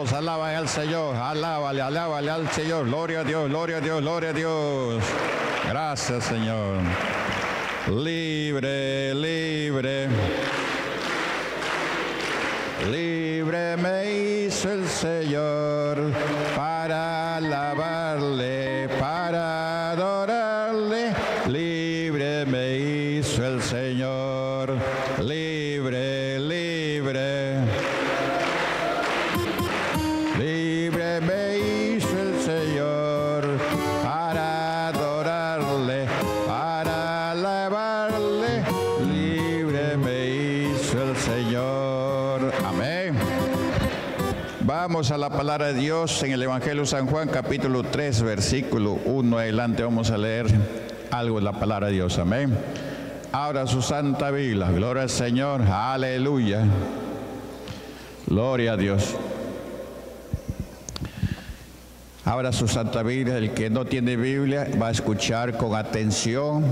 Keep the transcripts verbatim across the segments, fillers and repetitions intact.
todos alaban al Señor, alábale, alábale al Señor. Gloria a Dios, gloria a Dios, gloria a Dios. Gracias, Señor. Libre, libre. Libre me hizo el Señor para alabarle, para adorarle. Libre me hizo el Señor. Libre, libre. Libre me hizo el Señor para adorarle, para alabarle. Libre me hizo el Señor. Amén. Vamos a la palabra de Dios en el Evangelio de San Juan, capítulo tres, versículo uno adelante. Vamos a leer algo de la palabra de Dios. Amén. Abra su santa Biblia. Gloria al Señor. Aleluya. Gloria a Dios. Abra su santa Biblia. El que no tiene Biblia va a escuchar con atención.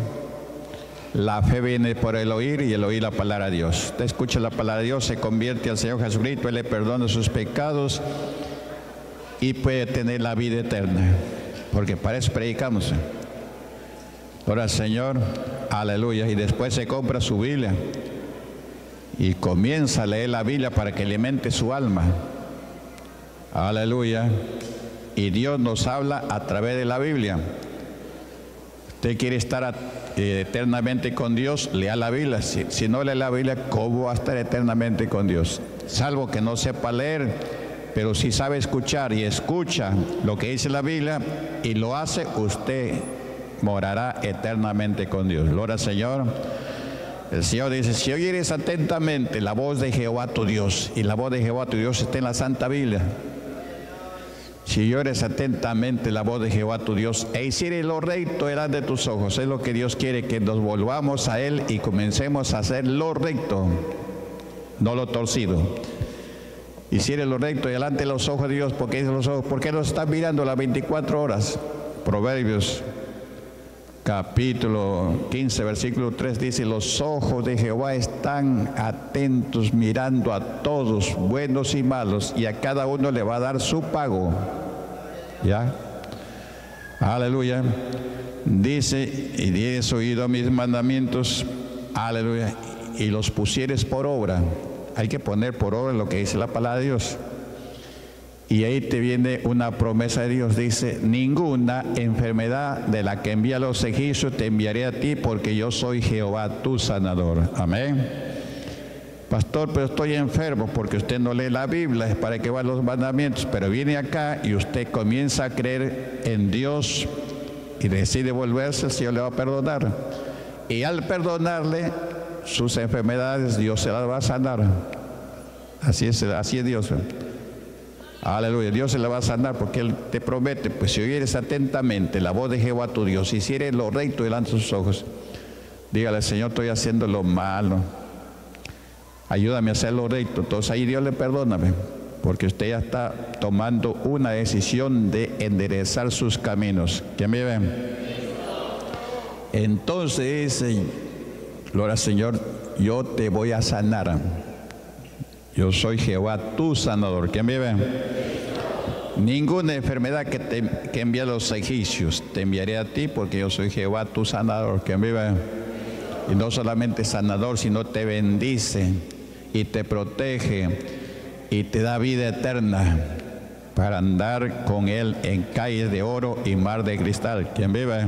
La fe viene por el oír y el oír la palabra de Dios. Usted escucha la palabra de Dios, se convierte al Señor Jesucristo, Él le perdona sus pecados y puede tener la vida eterna. Porque para eso predicamos. Ahora al Señor, aleluya. Y después se compra su Biblia y comienza a leer la Biblia para que alimente su alma. Aleluya. Y Dios nos habla a través de la Biblia. Usted quiere estar eh, eternamente con Dios, lea la Biblia. Si, si no lee la Biblia, ¿cómo va a estar eternamente con Dios? Salvo que no sepa leer, pero si sabe escuchar y escucha lo que dice la Biblia y lo hace, usted morará eternamente con Dios. Gloria al Señor. El Señor dice, si oyeres atentamente la voz de Jehová tu Dios, y la voz de Jehová tu Dios está en la Santa Biblia. Si oyes atentamente la voz de Jehová tu Dios e hicieres lo recto delante de tus ojos, es lo que Dios quiere, que nos volvamos a Él y comencemos a hacer lo recto, no lo torcido. Hicieres lo recto delante de los ojos de Dios. ¿Por qué los ojos? Porque nos están mirando las veinticuatro horas. Proverbios capítulo quince, versículo tres dice, los ojos de Jehová están atentos mirando a todos, buenos y malos, y a cada uno le va a dar su pago. ¿Ya? Aleluya. Dice, y tienes oído mis mandamientos, aleluya, y los pusieres por obra. Hay que poner por obra lo que dice la palabra de Dios. Y ahí te viene una promesa de Dios, dice, ninguna enfermedad de la que envía a los egipcios te enviaré a ti, porque yo soy Jehová tu sanador. Amén. Pastor, pero estoy enfermo, porque usted no lee la Biblia, es para que van los mandamientos, pero viene acá y usted comienza a creer en Dios y decide volverse, el Señor le va a perdonar. Y al perdonarle sus enfermedades, Dios se las va a sanar. Así es, así es Dios. Aleluya, Dios se la va a sanar porque Él te promete, pues si oyeres atentamente la voz de Jehová tu Dios, si hicieres lo recto delante de sus ojos, dígale, Señor, estoy haciendo lo malo, ayúdame a hacer lo recto. Entonces ahí Dios le perdóname, porque usted ya está tomando una decisión de enderezar sus caminos. ¿Quién me ve? Entonces dice, gloria al Señor, yo te voy a sanar. Yo soy Jehová tu sanador. ¿Quién vive? Ninguna enfermedad que, te, que envía a los egipcios te enviaré a ti, porque yo soy Jehová tu sanador. ¿Quién vive? Y no solamente sanador, sino te bendice y te protege y te da vida eterna para andar con Él en calles de oro y mar de cristal. ¿Quién vive?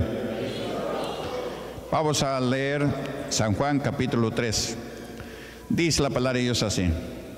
Vamos a leer San Juan capítulo tres. Dice la palabra de Dios así.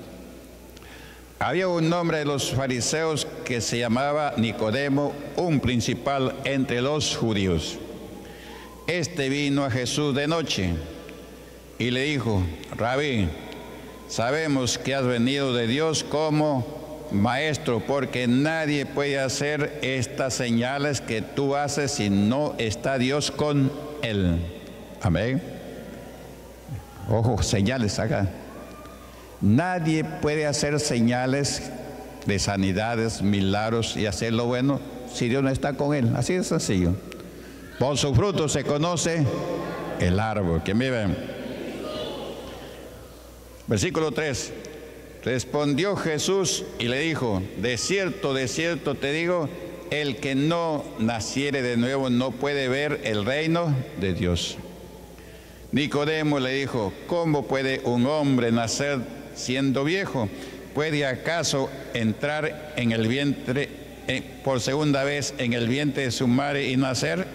Había un hombre de los fariseos que se llamaba Nicodemo, un principal entre los judíos. Este vino a Jesús de noche y le dijo, Rabí, sabemos que has venido de Dios como maestro, porque nadie puede hacer estas señales que tú haces si no está Dios con él. Amén. Ojo, señales acá. Nadie puede hacer señales de sanidades, milagros y hacer lo bueno si Dios no está con él. Así de sencillo. Por su fruto se conoce el árbol. ¿Quién vive? Versículo tres. Respondió Jesús y le dijo, de cierto, de cierto te digo, el que no naciere de nuevo no puede ver el reino de Dios. Nicodemo le dijo, ¿cómo puede un hombre nacer siendo viejo? ¿Puede acaso entrar en el vientre eh, por segunda vez en el vientre de su madre y nacer?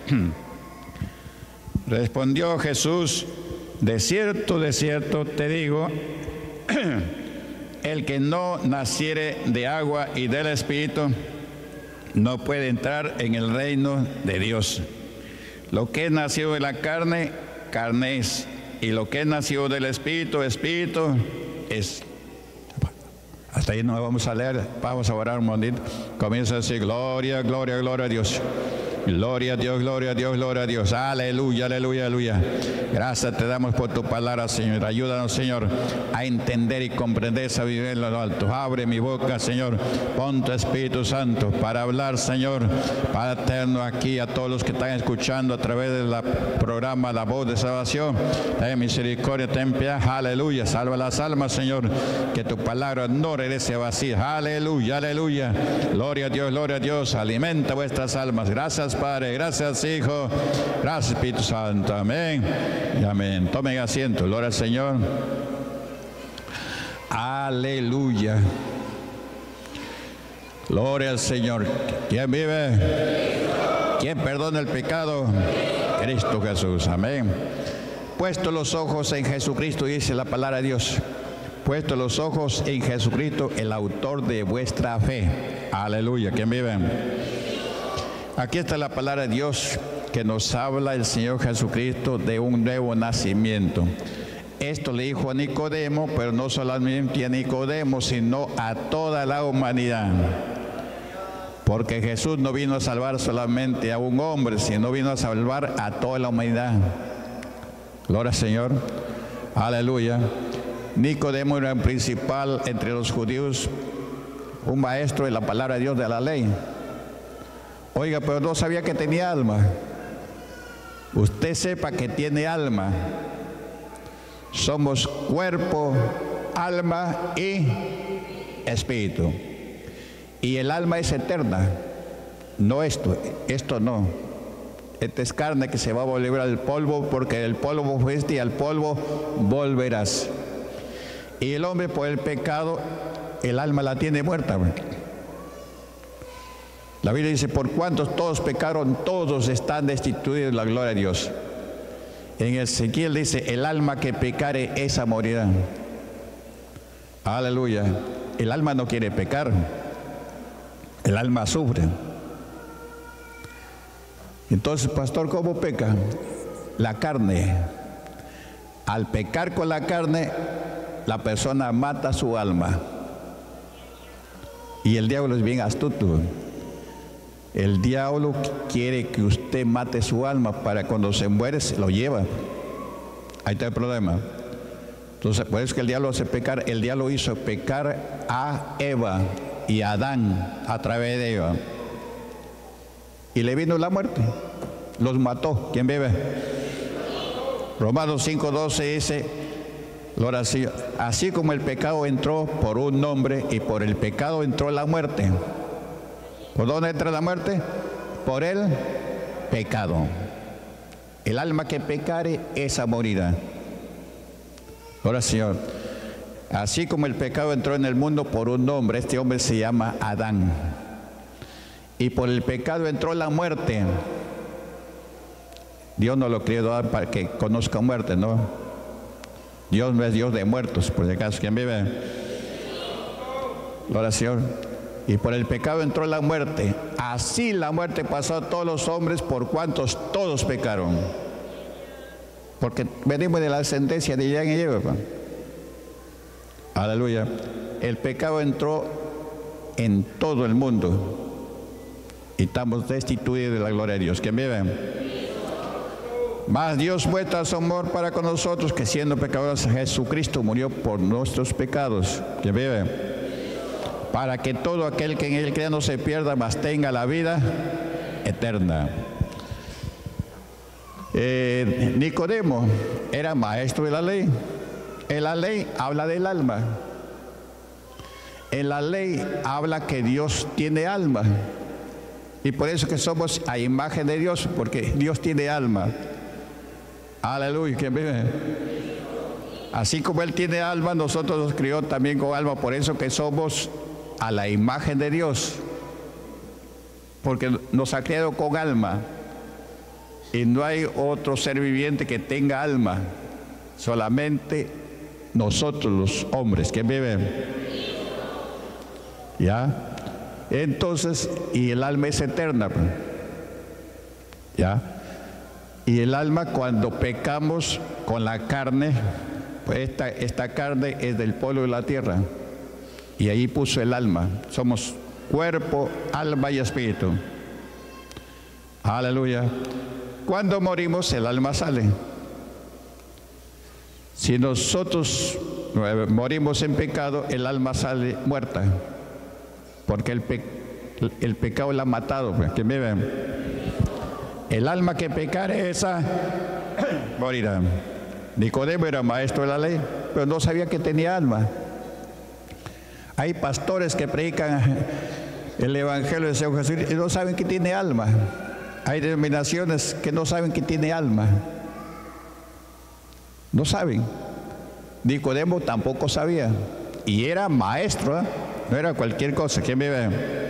Respondió Jesús, de cierto, de cierto te digo, el que no naciere de agua y del Espíritu no puede entrar en el reino de Dios. Lo que es nacido de la carne, carne es, y lo que es nacido del Espíritu, Espíritu es. Hasta ahí no vamos a leer, vamos a orar un momentito. Comienza a decir, gloria, gloria, gloria a Dios. Gloria a Dios, gloria a Dios, gloria a Dios. Aleluya, aleluya, aleluya. Gracias te damos por tu palabra, Señor. Ayúdanos, Señor, a entender y comprender esa vivencia en lo alto. Abre mi boca, Señor. Pon tu Espíritu Santo para hablar, Señor, para tenernos aquí a todos los que están escuchando a través del programa La Voz de Salvación. Ten misericordia, ten piedad. Aleluya. Salva las almas, Señor. Que tu palabra no regrese vacía. Aleluya, aleluya. Gloria a Dios, gloria a Dios. Alimenta vuestras almas. Gracias, Padre, gracias, Hijo, gracias, Espíritu Santo, amén y amén. Tomen asiento, gloria al Señor. Aleluya. Gloria al Señor. ¿Quién vive? ¿Quién perdona el pecado? Cristo Jesús, amén. Puesto los ojos en Jesucristo, dice la palabra de Dios. Puesto los ojos en Jesucristo, el autor de vuestra fe. Aleluya. ¿Quién vive? Aquí está la palabra de Dios que nos habla el Señor Jesucristo de un nuevo nacimiento. Esto le dijo a Nicodemo, pero no solamente a Nicodemo, sino a toda la humanidad. Porque Jesús no vino a salvar solamente a un hombre, sino vino a salvar a toda la humanidad. Gloria al Señor. Aleluya. Nicodemo era el principal entre los judíos, un maestro de la palabra de Dios, de la ley. Oiga, pero no sabía que tenía alma. Usted sepa que tiene alma. Somos cuerpo, alma y espíritu. Y el alma es eterna. No esto, esto no. Esta es carne que se va a volver al polvo, porque el polvo fuiste y al polvo volverás. Y el hombre por el pecado, el alma la tiene muerta. La Biblia dice, por cuantos todos pecaron, todos están destituidos de la gloria de Dios. En Ezequiel dice, el alma que pecare, esa morirá. Aleluya. El alma no quiere pecar. El alma sufre. Entonces, pastor, ¿cómo peca? La carne. Al pecar con la carne, la persona mata su alma. Y el diablo es bien astuto. El diablo quiere que usted mate su alma para cuando se muere se lo lleva. Ahí está el problema. Entonces, por eso que el diablo hace pecar. El diablo hizo pecar a Eva y a Adán a través de Eva. Y le vino la muerte. Los mató. ¿Quién vive? Romanos cinco doce dice, así, así como el pecado entró por un hombre y por el pecado entró la muerte. ¿Por dónde entra la muerte? Por el pecado. El alma que pecare, esa morirá. Ahora, Señor, así como el pecado entró en el mundo por un hombre, este hombre se llama Adán. Y por el pecado entró la muerte. Dios no lo crió para que conozca muerte, ¿no? Dios no es Dios de muertos, por si acaso. ¿Quién vive? Ahora, Señor. Y por el pecado entró la muerte. Así la muerte pasó a todos los hombres por cuantos todos pecaron. Porque venimos de la sentencia de Adán y Eva. Aleluya. El pecado entró en todo el mundo. Y estamos destituidos de la gloria de Dios. ¿Quién vive? Mas Dios muestra su amor para con nosotros, que siendo pecadores Jesucristo murió por nuestros pecados. ¿Quién vive? Para que todo aquel que en él crea no se pierda, mas tenga la vida eterna. Eh, Nicodemo era maestro de la ley. En la ley habla del alma. En la ley habla que Dios tiene alma. Y por eso que somos a imagen de Dios, porque Dios tiene alma. Aleluya, ¿quién vive? Así como Él tiene alma, nosotros nos crió también con alma. Por eso que somos a la imagen de Dios, porque nos ha creado con alma. Y no hay otro ser viviente que tenga alma, solamente nosotros los hombres que viven. ¿Ya? Entonces, y el alma es eterna. ¿Ya? Y el alma, cuando pecamos con la carne, pues esta, esta carne es del polvo de la tierra. Y ahí puso el alma. Somos cuerpo, alma y espíritu. Aleluya. Cuando morimos, el alma sale. Si nosotros morimos en pecado, el alma sale muerta. Porque el, pe el pecado la ha matado. ¿Que me ven? El alma que pecare, esa morirá. Nicodemo era maestro de la ley, pero no sabía que tenía alma. Hay pastores que predican el evangelio de Señor Jesús y no saben que tiene alma. Hay denominaciones que no saben que tiene alma. No saben. Nicodemo tampoco sabía. Y era maestro, ¿eh? No era cualquier cosa. ¿Quién me ve?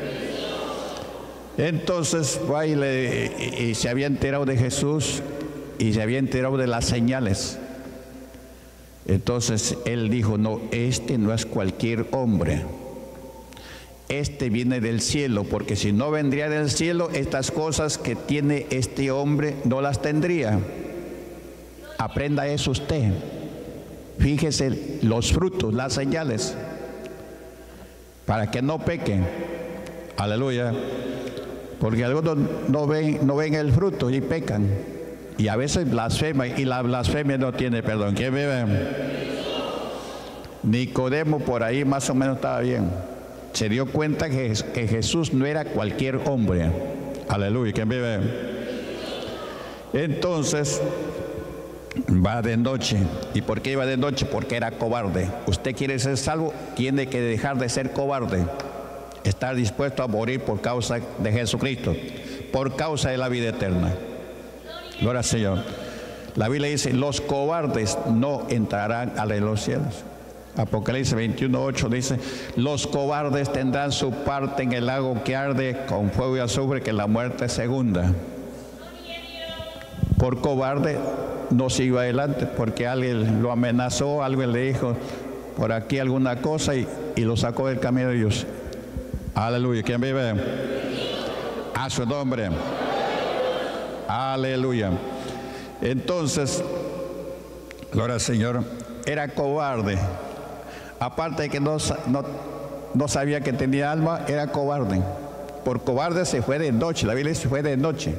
Entonces, va y, le, y, y se había enterado de Jesús y se había enterado de las señales. Entonces, él dijo, no, este no es cualquier hombre. Este viene del cielo, porque si no vendría del cielo, estas cosas que tiene este hombre no las tendría. Aprenda eso usted. Fíjese los frutos, las señales, para que no pequen. Aleluya. Porque algunos no ven, no ven el fruto y pecan. Y a veces blasfeman, y la blasfemia no tiene perdón. ¿Quién vive? Nicodemo por ahí más o menos estaba bien. Se dio cuenta que, que Jesús no era cualquier hombre. Aleluya. ¿Quién vive? Entonces va de noche. ¿Y por qué iba de noche? Porque era cobarde. Usted quiere ser salvo, tiene que dejar de ser cobarde. Estar dispuesto a morir por causa de Jesucristo, por causa de la vida eterna. Gloria al Señor. La Biblia dice, los cobardes no entrarán a los cielos. Apocalipsis veintiuno, ocho dice, los cobardes tendrán su parte en el lago que arde con fuego y azufre, que es la muerte segunda. Por cobarde no siguió adelante, porque alguien lo amenazó, alguien le dijo por aquí alguna cosa y, y lo sacó del camino de Dios. Aleluya. ¿Quién vive? A su nombre. Aleluya. Entonces, gloria al Señor, era cobarde. Aparte de que no, no, no sabía que tenía alma, era cobarde. Por cobarde se fue de noche. La Biblia se fue de noche.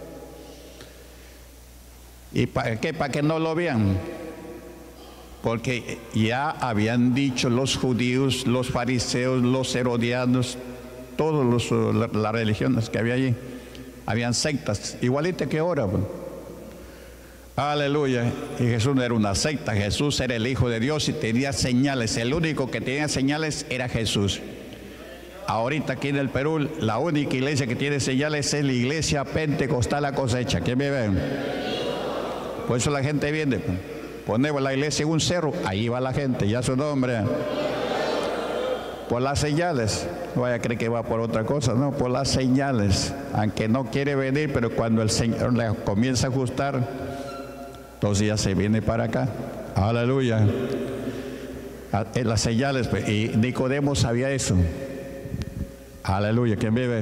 ¿Y para qué? Para que no lo vean. Porque ya habían dicho los judíos, los fariseos, los herodianos, todas las religiones que había allí, habían sectas, igualitas que ahora. Aleluya. Y Jesús no era una secta, Jesús era el Hijo de Dios y tenía señales. El único que tenía señales era Jesús. Ahorita aquí en el Perú, la única iglesia que tiene señales es la iglesia Pentecostal La Cosecha. ¿Quién me ven? Por eso la gente viene. Ponemos la iglesia en un cerro, ahí va la gente, ya su nombre. Por las señales, no vaya a creer que va por otra cosa, no, por las señales. Aunque no quiere venir, pero cuando el Señor le comienza a ajustar, entonces ya se viene para acá. Aleluya. En las señales, y Nicodemo sabía eso. Aleluya. ¿Quién vive?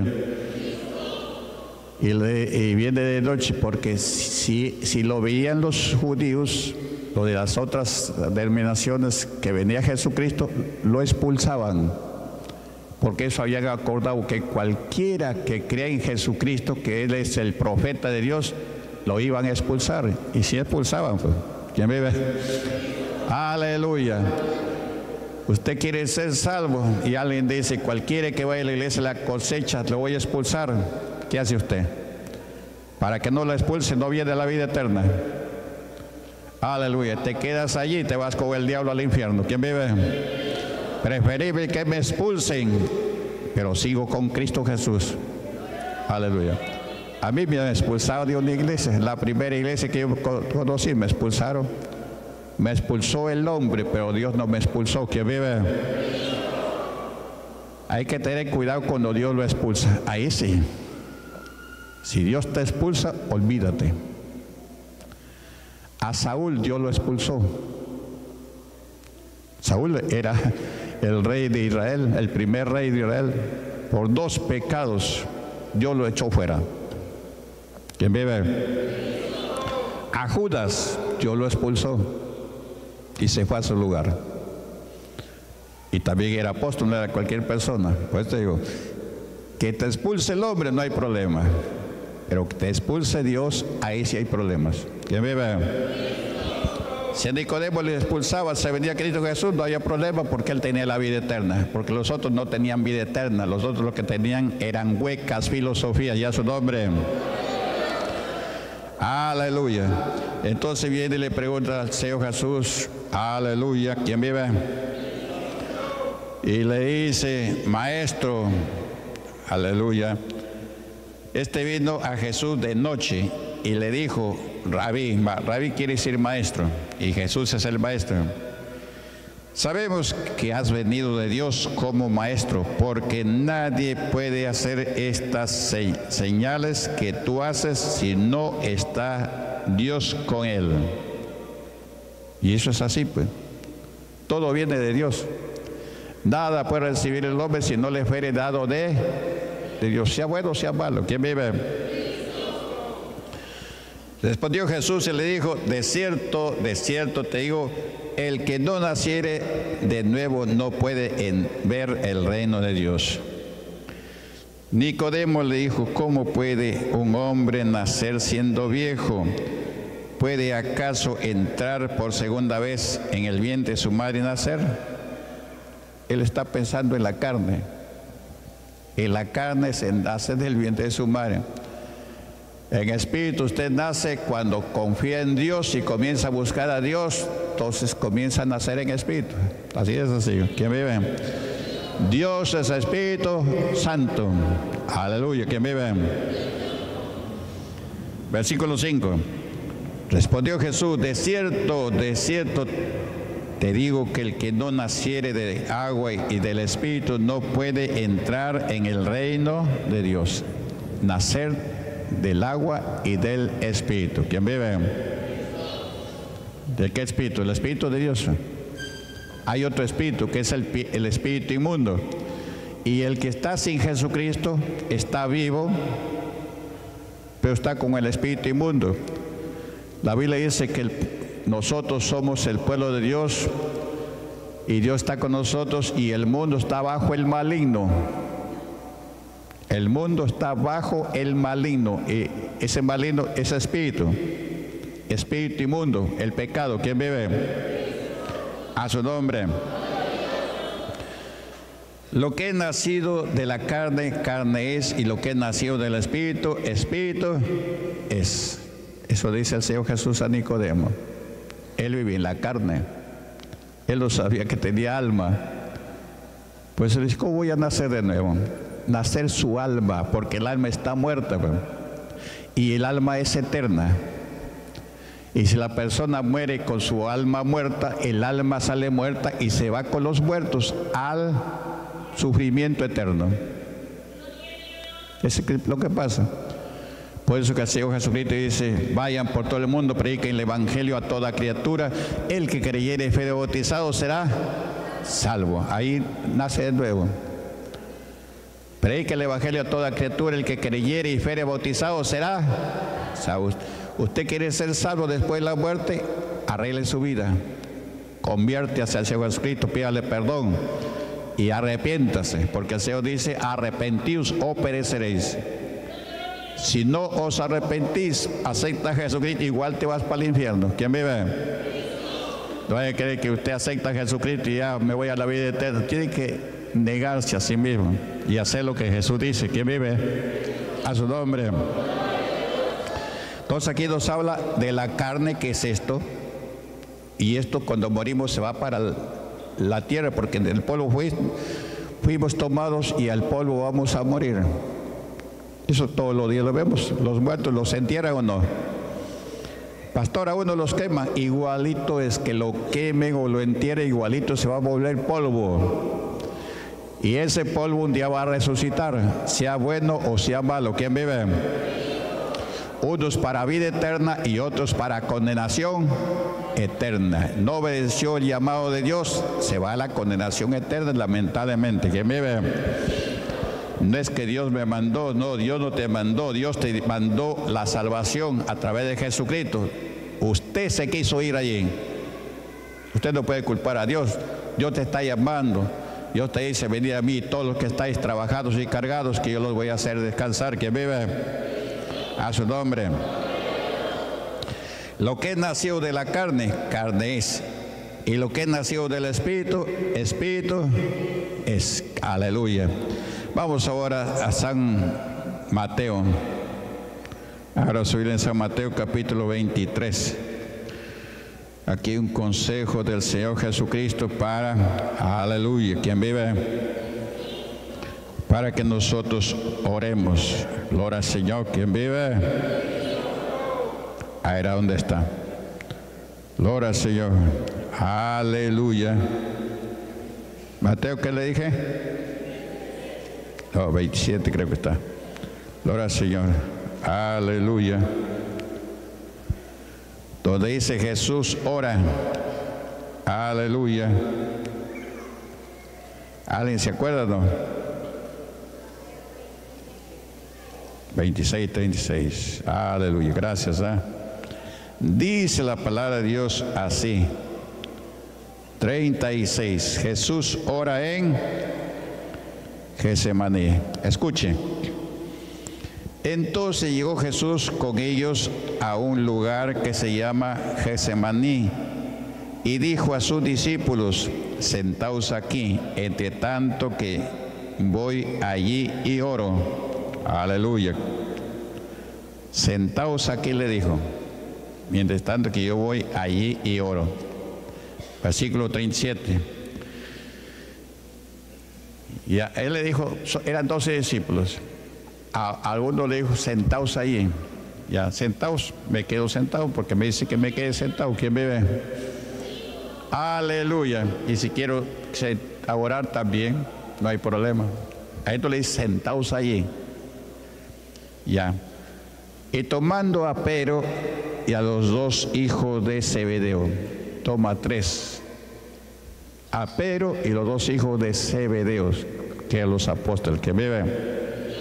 Y, le, y viene de noche, porque si, si lo veían los judíos, lo de las otras denominaciones, que venía Jesucristo, lo expulsaban, porque eso habían acordado que cualquiera que crea en Jesucristo, que Él es el profeta de Dios, lo iban a expulsar, y si expulsaban, pues, ¿quién vive? Aleluya. Usted quiere ser salvo y alguien dice, cualquiera que vaya a la iglesia de La Cosecha, lo voy a expulsar. ¿Qué hace usted? Para que no lo expulse, no viene la vida eterna. Aleluya. Te quedas allí y te vas con el diablo al infierno. ¿Quién vive? Preferible que me expulsen, pero sigo con Cristo Jesús. Aleluya. A mí me han expulsado de una iglesia. La primera iglesia que yo conocí me expulsaron. Me expulsó el hombre, pero Dios no me expulsó. ¿Quién vive? Hay que tener cuidado cuando Dios lo expulsa. Ahí sí. Si Dios te expulsa, olvídate. A Saúl Dios lo expulsó. Saúl era el rey de Israel, el primer rey de Israel. Por dos pecados Dios lo echó fuera. ¿Quién vive? A Judas Dios lo expulsó y se fue a su lugar. Y también era apóstol, no era cualquier persona. Pues te digo, que te expulse el hombre no hay problema, pero que te expulse Dios, ahí sí hay problemas. ¿Quién vive? Si a Nicodemo le expulsaba, se venía Cristo Jesús, no había problema porque él tenía la vida eterna, porque los otros no tenían vida eterna, los otros lo que tenían eran huecas filosofías, ya su nombre. Aleluya. Entonces viene y le pregunta al Señor Jesús, aleluya, ¿quién vive? Y le dice, maestro, aleluya, este vino a Jesús de noche y le dijo, Rabí, Rabí quiere decir maestro, y Jesús es el maestro. Sabemos que has venido de Dios como maestro, porque nadie puede hacer estas se señales que tú haces si no está Dios con él. Y eso es así, pues. Todo viene de Dios. Nada puede recibir el hombre si no le fuere dado de, de Dios, sea bueno o sea malo. ¿Quién vive? Respondió Jesús y le dijo, de cierto, de cierto te digo, el que no naciere de nuevo no puede en ver el reino de Dios. Nicodemo le dijo, ¿cómo puede un hombre nacer siendo viejo? ¿Puede acaso entrar por segunda vez en el vientre de su madre y nacer? Él está pensando en la carne. En la carne se nace del vientre de su madre. En espíritu usted nace cuando confía en Dios y comienza a buscar a Dios, entonces comienza a nacer en espíritu. Así es así. ¿Quién vive? Dios es Espíritu Santo. Aleluya. ¿Quién vive? Versículo cinco. Respondió Jesús, de cierto, de cierto te digo que el que no naciere de agua y del Espíritu no puede entrar en el reino de Dios. Nacer del agua y del Espíritu. ¿Quién vive? ¿De qué Espíritu? El Espíritu de Dios. Hay otro Espíritu que es el, el Espíritu inmundo. Y el que está sin Jesucristo está vivo, pero está con el Espíritu inmundo. La Biblia dice que el, nosotros somos el pueblo de Dios y Dios está con nosotros y el mundo está bajo el maligno. El mundo está bajo el maligno y ese maligno es espíritu, espíritu inmundo, el pecado. ¿Quién vive? A su nombre. Lo que es nacido de la carne, carne es, y lo que es nacido del espíritu, espíritu es. Eso dice el Señor Jesús a Nicodemo. Él vivía en la carne. Él no sabía que tenía alma. Pues él dice, ¿cómo voy a nacer de nuevo? Nacer su alma, porque el alma está muerta, ¿verdad? Y el alma es eterna. Y si la persona muere con su alma muerta, el alma sale muerta y se va con los muertos al sufrimiento eterno. Es lo que pasa. Por eso que el Señor Jesucristo dice, vayan por todo el mundo, prediquen el Evangelio a toda criatura. El que creyere y fuere bautizado será salvo. Ahí nace de nuevo. Predique el Evangelio a toda criatura, el que creyere y fuere bautizado será salvo. Usted quiere ser salvo después de la muerte, arregle su vida, convierte hacia el Señor Jesucristo, pídale perdón y arrepiéntase, porque el Señor dice, arrepentíos o pereceréis. Si no os arrepentís, acepta a Jesucristo, igual te vas para el infierno. ¿Quién vive? No hay que creer que usted acepta a Jesucristo y ya me voy a la vida eterna. Tiene que negarse a sí mismo y hacer lo que Jesús dice. ¿Quién vive? A su nombre. Entonces aquí nos habla de la carne, que es esto, y esto cuando morimos se va para el, la tierra, porque del polvo fuimos, fuimos tomados y al polvo vamos a morir. Eso todos los días lo vemos. Los muertos los entierran o no. Pastor, a uno los quema, igualito es que lo quemen o lo entierren, igualito se va a volver polvo. Y ese polvo un día va a resucitar, sea bueno o sea malo. ¿Quién vive? Unos para vida eterna y otros para condenación eterna. No obedeció el llamado de Dios, se va a la condenación eterna, lamentablemente. ¿Quién vive? No es que Dios me mandó, no, Dios no te mandó, Dios te mandó la salvación a través de Jesucristo. Usted se quiso ir allí. Usted no puede culpar a Dios. Dios te está llamando. Dios te dice, venid a mí todos los que estáis trabajados y cargados, que yo los voy a hacer descansar. ¿Quién vive? A su nombre. Lo que es nacido de la carne, carne es. Y lo que es nacido del Espíritu, Espíritu es. Aleluya. Vamos ahora a San Mateo. Ahora subir en San Mateo capítulo veintitrés. Aquí un consejo del Señor Jesucristo para, aleluya, ¿quién vive? Para que nosotros oremos. Gloria al Señor, ¿quién vive? Ahí era donde está. Gloria al Señor. Aleluya. Mateo, ¿qué le dije? Oh, veintisiete creo que está. Gloria al Señor. Aleluya. Donde dice Jesús ora. Aleluya. ¿Alguien se acuerda, no? veintiséis, treinta y seis. Aleluya. Gracias. ¿eh? Dice la palabra de Dios así. treinta y seis. Jesús ora en Getsemaní. Escuche. Entonces llegó Jesús con ellos a un lugar que se llama Getsemaní y dijo a sus discípulos, sentaos aquí, entre tanto que voy allí y oro. Aleluya. Sentaos aquí, le dijo, mientras tanto que yo voy allí y oro. Versículo treinta y siete. Ya, él le dijo, eran doce discípulos. A, a alguno le dijo, sentaos ahí. Ya, sentaos, me quedo sentado porque me dice que me quede sentado. ¿Quién vive? Aleluya. Y si quiero orar también, no hay problema. A esto le dice, sentaos allí. Ya. Y tomando a Pedro y a los dos hijos de Zebedeo, toma tres. A Pedro y los dos hijos de Zebedeo, que son los apóstoles, que viven.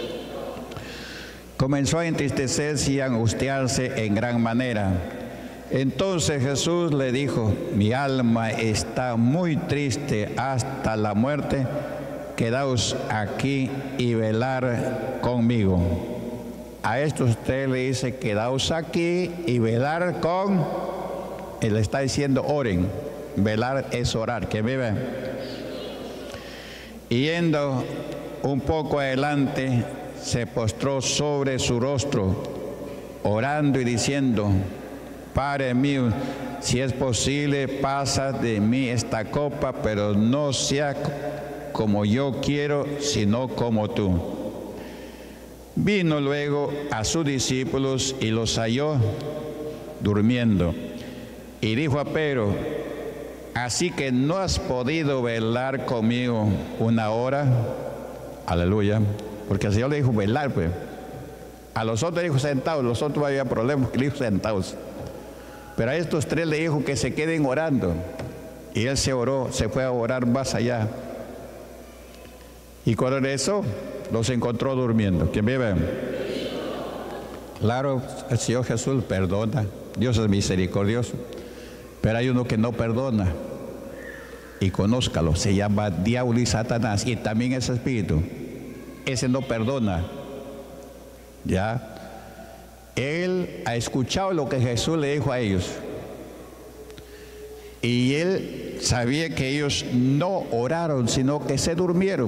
Comenzó a entristecerse y a angustiarse en gran manera. Entonces Jesús le dijo, mi alma está muy triste hasta la muerte, quedaos aquí y velar conmigo. A esto usted le dice, quedaos aquí y velar con, él está diciendo oren, velar es orar, que vive. Y yendo un poco adelante, se postró sobre su rostro, orando y diciendo, Padre mío, si es posible, pasa de mí esta copa, pero no sea como yo quiero, sino como tú. Vino luego a sus discípulos y los halló durmiendo. Y dijo a Pedro, así que no has podido velar conmigo una hora. Aleluya. Porque el Señor le dijo velar, pues. A los otros le dijo sentados, los otros había problemas, le dijo sentados. Pero a estos tres le dijo que se queden orando. Y él se oró, se fue a orar más allá. Y cuando regresó, los encontró durmiendo. ¿Quién vive? Claro, el Señor Jesús perdona. Dios es misericordioso. Pero hay uno que no perdona. Y conózcalo, se llama diablo y Satanás. Y también es espíritu. Ese no perdona. Ya. Él ha escuchado lo que Jesús le dijo a ellos. Y él sabía que ellos no oraron, sino que se durmieron.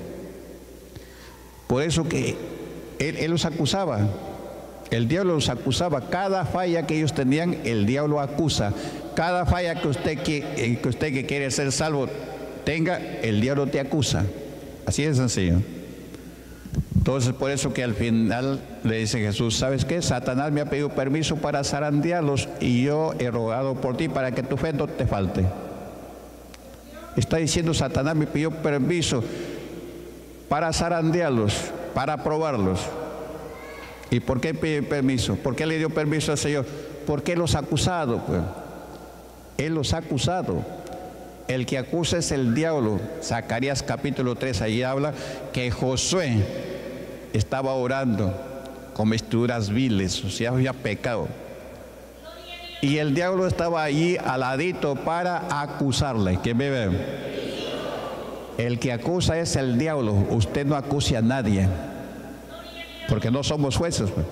Por eso que él, él los acusaba. El diablo los acusaba. Cada falla que ellos tenían, el diablo acusa. Cada falla que usted, que, que usted que quiere ser salvo, tenga, el diablo te acusa. Así de sencillo. Entonces, por eso que al final le dice Jesús, ¿sabes qué? Satanás me ha pedido permiso para zarandearlos y yo he rogado por ti para que tu fe no te falte. Está diciendo, Satanás me pidió permiso para zarandearlos, para probarlos. ¿Y por qué pide permiso? ¿Por qué le dio permiso al Señor? Porque Él los ha acusado, pues. Él los ha acusado. El que acusa es el diablo. Zacarías capítulo tres, ahí habla que Josué estaba orando con vestiduras viles, o sea, había pecado. Y el diablo estaba allí al ladito para acusarle. ¿Quién me ve? El que acusa es el diablo. Usted no acuse a nadie, porque no somos jueces, pues.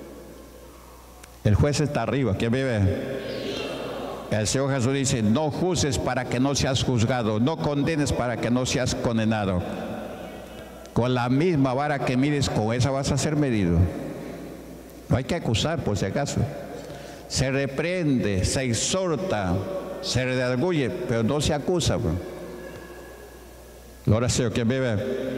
El juez está arriba. ¿Quién me ve? El Señor Jesús dice, no juzgues para que no seas juzgado, no condenes para que no seas condenado. Con la misma vara que mides, con esa vas a ser medido. No hay que acusar, por si acaso. Se reprende, se exhorta, se redarguye, pero no se acusa, pues. Gloria al Señor, ¿quién me ve?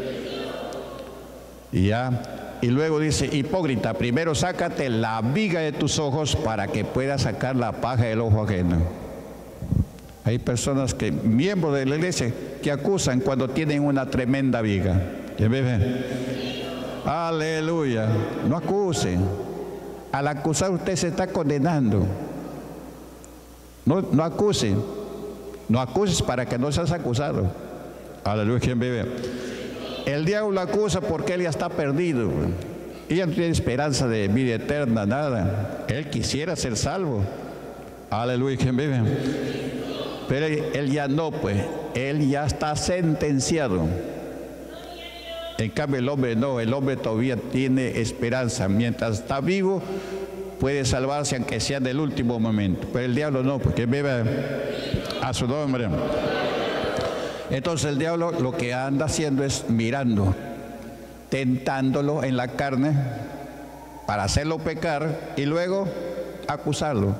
Y ya, y luego dice, hipócrita, primero sácate la viga de tus ojos para que puedas sacar la paja del ojo ajeno. Hay personas que, miembros de la iglesia, que acusan cuando tienen una tremenda viga. ¿Quién me ve? Aleluya. No acusen. Al acusar usted se está condenando. No, no acusen. No acuses para que no seas acusado. Aleluya, ¿quién me ve? El diablo acusa porque él ya está perdido. Ella no tiene esperanza de vida eterna, nada. Él quisiera ser salvo. Aleluya, ¿quién vive? Pero él, él ya no, pues. Él ya está sentenciado. En cambio el hombre no, el hombre todavía tiene esperanza. Mientras está vivo, puede salvarse aunque sea en el último momento. Pero el diablo no, porque vive a su nombre. Entonces el diablo lo que anda haciendo es mirando, tentándolo en la carne para hacerlo pecar y luego acusarlo.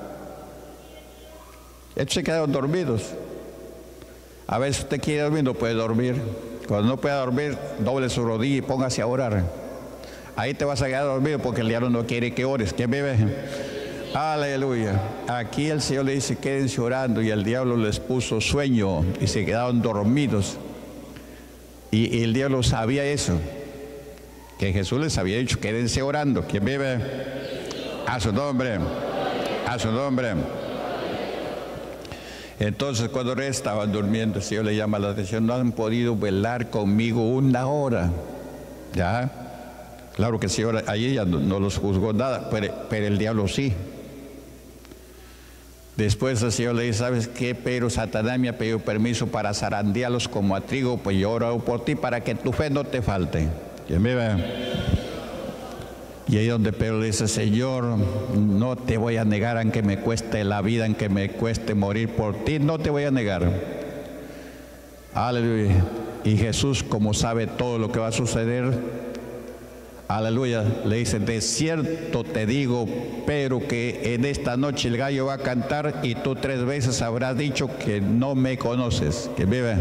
Estos se quedaron dormidos. A veces usted quiere dormir, no puede dormir. Cuando no pueda dormir, doble su rodilla y póngase a orar. Ahí te vas a quedar dormido porque el diablo no quiere que ores. ¿Quién vive? Aleluya. Aquí el Señor le dice, quédense orando, y el diablo les puso sueño y se quedaron dormidos. Y, y el diablo sabía eso, que Jesús les había dicho, quédense orando. ¿Quién vive? A su nombre. A su nombre. Entonces cuando estaban durmiendo, el Señor le llama la atención, no han podido velar conmigo una hora. ¿Ya? Claro que el Señor allí ya no, no los juzgó nada, pero, pero el diablo sí. Después el Señor le dice, ¿sabes qué? Pero Satanás me ha pedido permiso para zarandearlos como a trigo, pues yo oro por ti para que tu fe no te falte. ¿Quién me ve? Y ahí donde Pedro le dice, Señor, no te voy a negar aunque me cueste la vida, aunque me cueste morir por ti, no te voy a negar. Aleluya. Y Jesús, como sabe todo lo que va a suceder, aleluya, le dice, de cierto te digo, pero que en esta noche el gallo va a cantar y tú tres veces habrás dicho que no me conoces. Que vive.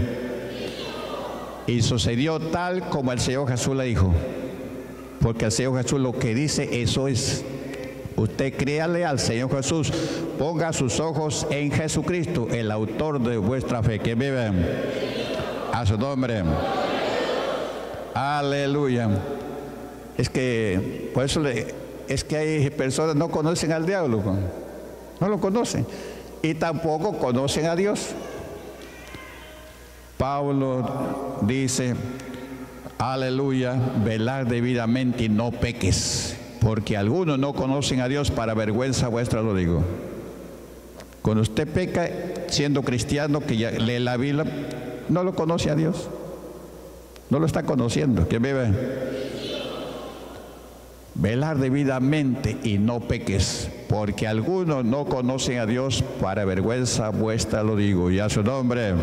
Y sucedió tal como el Señor Jesús le dijo. Porque el Señor Jesús lo que dice, eso es. Usted créale al Señor Jesús, ponga sus ojos en Jesucristo, el autor de vuestra fe. Que vive. A su nombre. Aleluya. Es que, por eso le, es que hay personas que no conocen al diablo, no lo conocen, y tampoco conocen a Dios. Pablo dice, aleluya, velar debidamente y no peques, porque algunos no conocen a Dios, para vergüenza vuestra lo digo. Cuando usted peca siendo cristiano, que ya lee la Biblia, no lo conoce a Dios, no lo está conociendo. ¿Quién vive? Velar debidamente y no peques, porque algunos no conocen a Dios, para vergüenza vuestra lo digo, y a su nombre.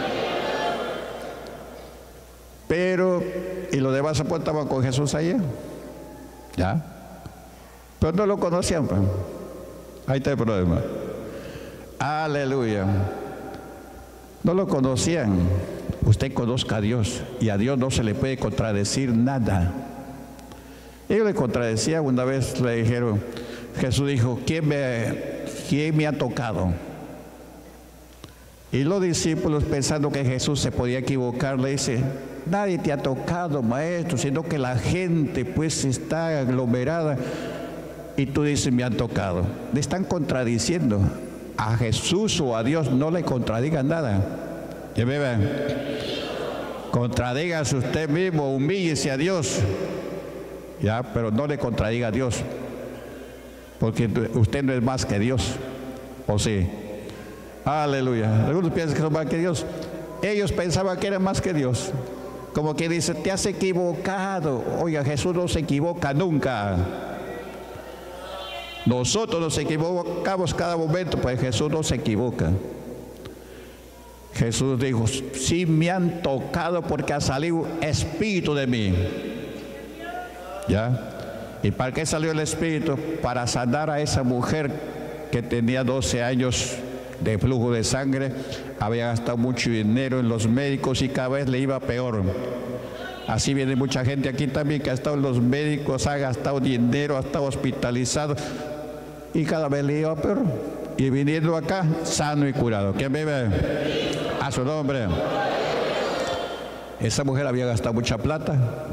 Pero, y los demás estaban con Jesús allá, ¿ya? Pero no lo conocían, pues. Ahí está el problema. Aleluya. No lo conocían. usted conozca a Dios, y a Dios no se le puede contradecir nada. Ellos le contradecían. Una vez le dijeron, Jesús dijo, ¿quién me, quién me ha tocado? Y los discípulos, pensando que Jesús se podía equivocar, le dice, nadie te ha tocado, maestro, sino que la gente pues está aglomerada y tú dices, me han tocado. Le están contradiciendo. A Jesús o a Dios no le contradigan nada. ¿Ya me ven? Contradígase usted mismo, humíllese a Dios, ya, pero no le contradiga a Dios, porque usted no es más que Dios, ¿o sí? Aleluya. Algunos piensan que son más que Dios. Ellos pensaban que eran más que Dios. Como que dice, te has equivocado. Oiga, Jesús no se equivoca nunca. Nosotros nos equivocamos cada momento, pues Jesús no se equivoca. Jesús dijo, sí me han tocado porque ha salido espíritu de mí. ¿Ya? ¿Y para qué salió el espíritu? Para sanar a esa mujer que tenía doce años de flujo de sangre, había gastado mucho dinero en los médicos y cada vez le iba peor. Así viene mucha gente aquí también que ha estado en los médicos, ha gastado dinero, ha estado hospitalizado y cada vez le iba peor. Y viniendo acá, sano y curado. ¿Quién vive? A su nombre. Esa mujer había gastado mucha plata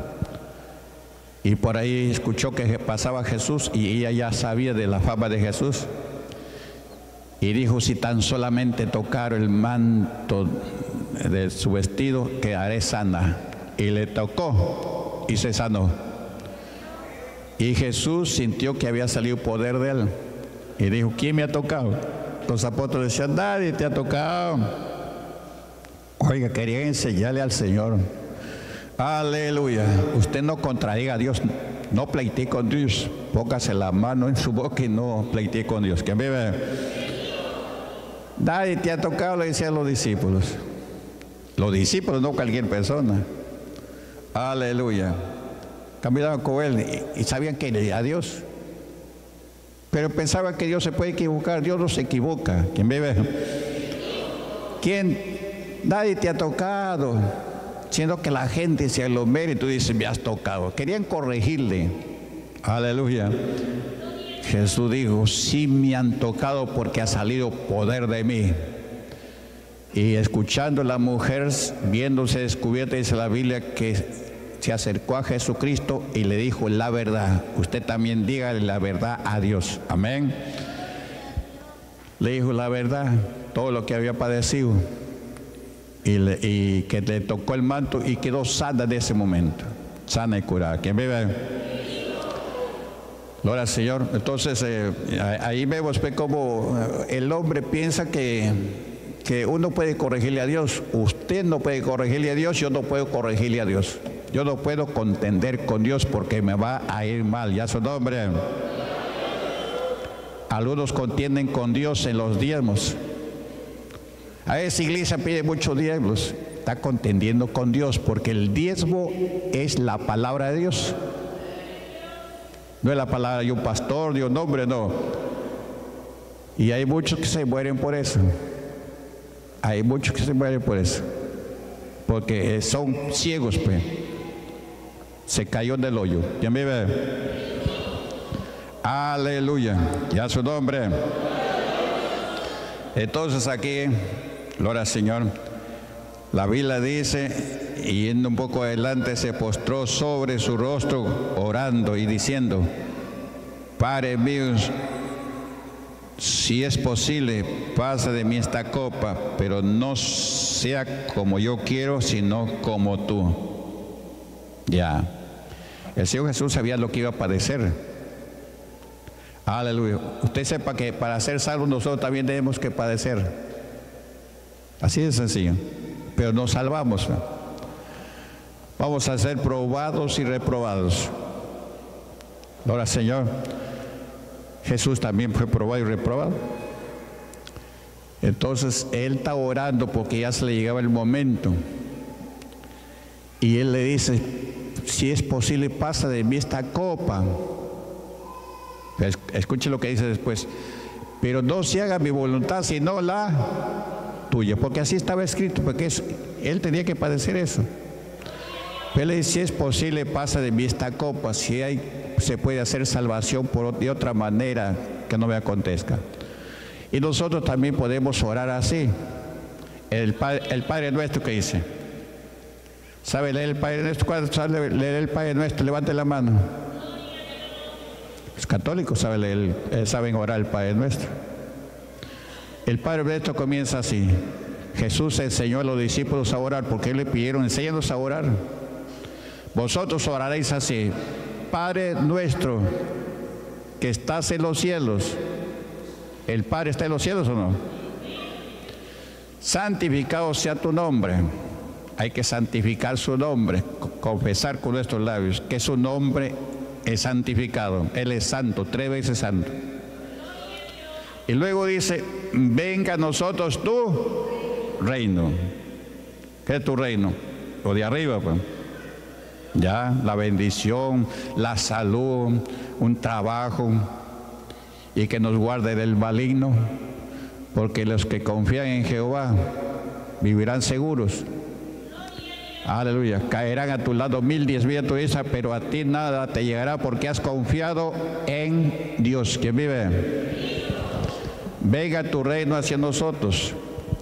y por ahí escuchó que pasaba Jesús y ella ya sabía de la fama de Jesús. Y dijo, si tan solamente tocar el manto de su vestido, quedaré sana. Y le tocó y se sanó. Y Jesús sintió que había salido poder de él. Y dijo, ¿quién me ha tocado? Los apóstoles decían, nadie te ha tocado. Oiga, quería enseñarle al Señor. Aleluya. Usted no contradiga a Dios. No pleitee con Dios. Póngase la mano en su boca y no pleitee con Dios. ¿Quién vive? Nadie te ha tocado, le decían los discípulos. Los discípulos, no cualquier persona. Aleluya. Caminaban con él y, y sabían que era Dios. Pero pensaban que Dios se puede equivocar. Dios no se equivoca. ¿Quién vive? ¿Quién? Nadie te ha tocado. Siendo que la gente se aglomera y tú dices, me has tocado. Querían corregirle. Aleluya. Jesús dijo, sí me han tocado porque ha salido poder de mí. Y escuchando a la mujer, viéndose descubierta, dice la Biblia que se acercó a Jesucristo y le dijo la verdad. Usted también dígale la verdad a Dios. Amén. Le dijo la verdad, todo lo que había padecido. Y, le, y que le tocó el manto y quedó sana de ese momento. Sana y curada. ¿Quién vive? Gloria al Señor. Entonces, eh, ahí vemos pues, cómo el hombre piensa que, que uno puede corregirle a Dios. Usted no puede corregirle a Dios, yo no puedo corregirle a Dios. Yo no puedo contender con Dios porque me va a ir mal. Ya su nombre. Algunos contienden con Dios en los diezmos. A esa iglesia pide muchos diezmos. Está contendiendo con Dios porque el diezmo es la palabra de Dios. No es la palabra de un pastor, de un hombre, no. Y hay muchos que se mueren por eso. Hay muchos que se mueren por eso. Porque son ciegos, pues. Se cayó del hoyo. ¿Quién vive? Aleluya. Ya su nombre. Entonces aquí, gloria al Señor. La Biblia dice, y yendo un poco adelante, se postró sobre su rostro orando y diciendo, Padre mío, si es posible, pasa de mí esta copa, pero no sea como yo quiero, sino como tú. Ya. El Señor Jesús sabía lo que iba a padecer. Aleluya. Usted sepa que para ser salvos nosotros también tenemos que padecer. Así de sencillo. Pero nos salvamos. Vamos a ser probados y reprobados. Ahora, Señor, Jesús también fue probado y reprobado. Entonces, Él está orando porque ya se le llegaba el momento. Y Él le dice, si es posible, pasa de mí esta copa. Escuche lo que dice después. Pero no se haga mi voluntad, sino la tuya, porque así estaba escrito, porque es, él tenía que padecer eso. Pero le dice, si es posible, pasa de mí esta copa, si hay, se puede hacer salvación por, de otra manera que no me acontezca. Y nosotros también podemos orar así. El Padre, el Padre Nuestro, que dice, ¿sabe leer el Padre Nuestro? ¿Cuándo sabe leer el Padre Nuestro? Levante la mano. Los católicos saben, leer, eh, saben orar el Padre Nuestro. El Padre Nuestro comienza así. Jesús enseñó a los discípulos a orar porque le pidieron, enséñanos a orar. Vosotros oraréis así: Padre nuestro que estás en los cielos. ¿El Padre está en los cielos o no? Santificado sea tu nombre. Hay que santificar su nombre, confesar con nuestros labios que su nombre es santificado. Él es santo, tres veces santo. Y luego dice, venga a nosotros tu reino. ¿Qué es tu reino? Lo de arriba, pues. Ya, la bendición, la salud, un trabajo, y que nos guarde del maligno, porque los que confían en Jehová vivirán seguros. Aleluya. Caerán a tu lado mil, diez mil a tu derecha, pero a ti nada te llegará, porque has confiado en Dios. ¿Quién vive? Venga tu reino hacia nosotros.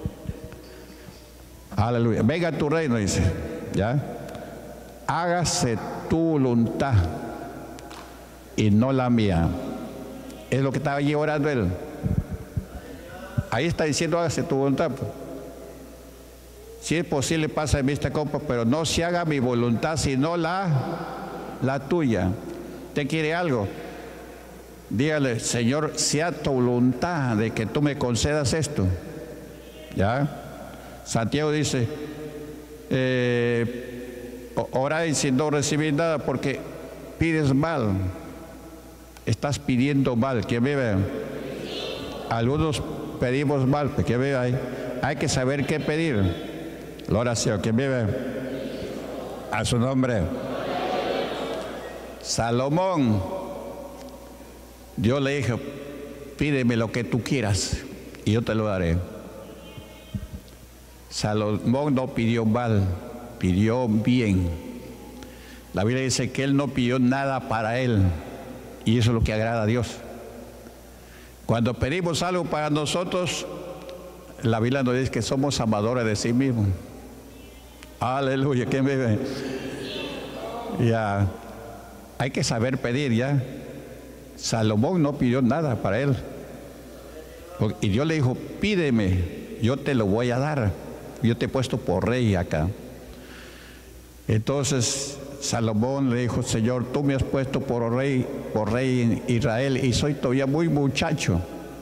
Aleluya. Venga tu reino, dice. ¿Ya? Hágase tu voluntad y no la mía. Es lo que estaba allí orando él. Ahí está diciendo, hágase tu voluntad. Si es posible, pasa en esta copa, pero no se haga mi voluntad, sino la, la tuya. ¿Usted quiere algo? Dígale, Señor, sea tu voluntad de que tú me concedas esto. ¿Ya? Santiago dice, eh, oráis sin no recibir nada porque pides mal. Estás pidiendo mal. ¿Quién vive? Algunos pedimos mal. ¿Quién vive ahí? Hay que saber qué pedir. La oración. ¿Quién vive? A su nombre. Salomón. Dios le dijo, pídeme lo que tú quieras y yo te lo daré. Salomón no pidió mal, pidió bien. La Biblia dice que él no pidió nada para él, y eso es lo que agrada a Dios. Cuando pedimos algo para nosotros, la Biblia nos dice que somos amadores de sí mismos. Aleluya. ¿Quién vive? Ya, hay que saber pedir. Ya, Salomón no pidió nada para él, y Dios le dijo, pídeme, yo te lo voy a dar. Yo te he puesto por rey acá. Entonces Salomón le dijo, Señor, tú me has puesto por rey, por rey en Israel, y soy todavía muy muchacho,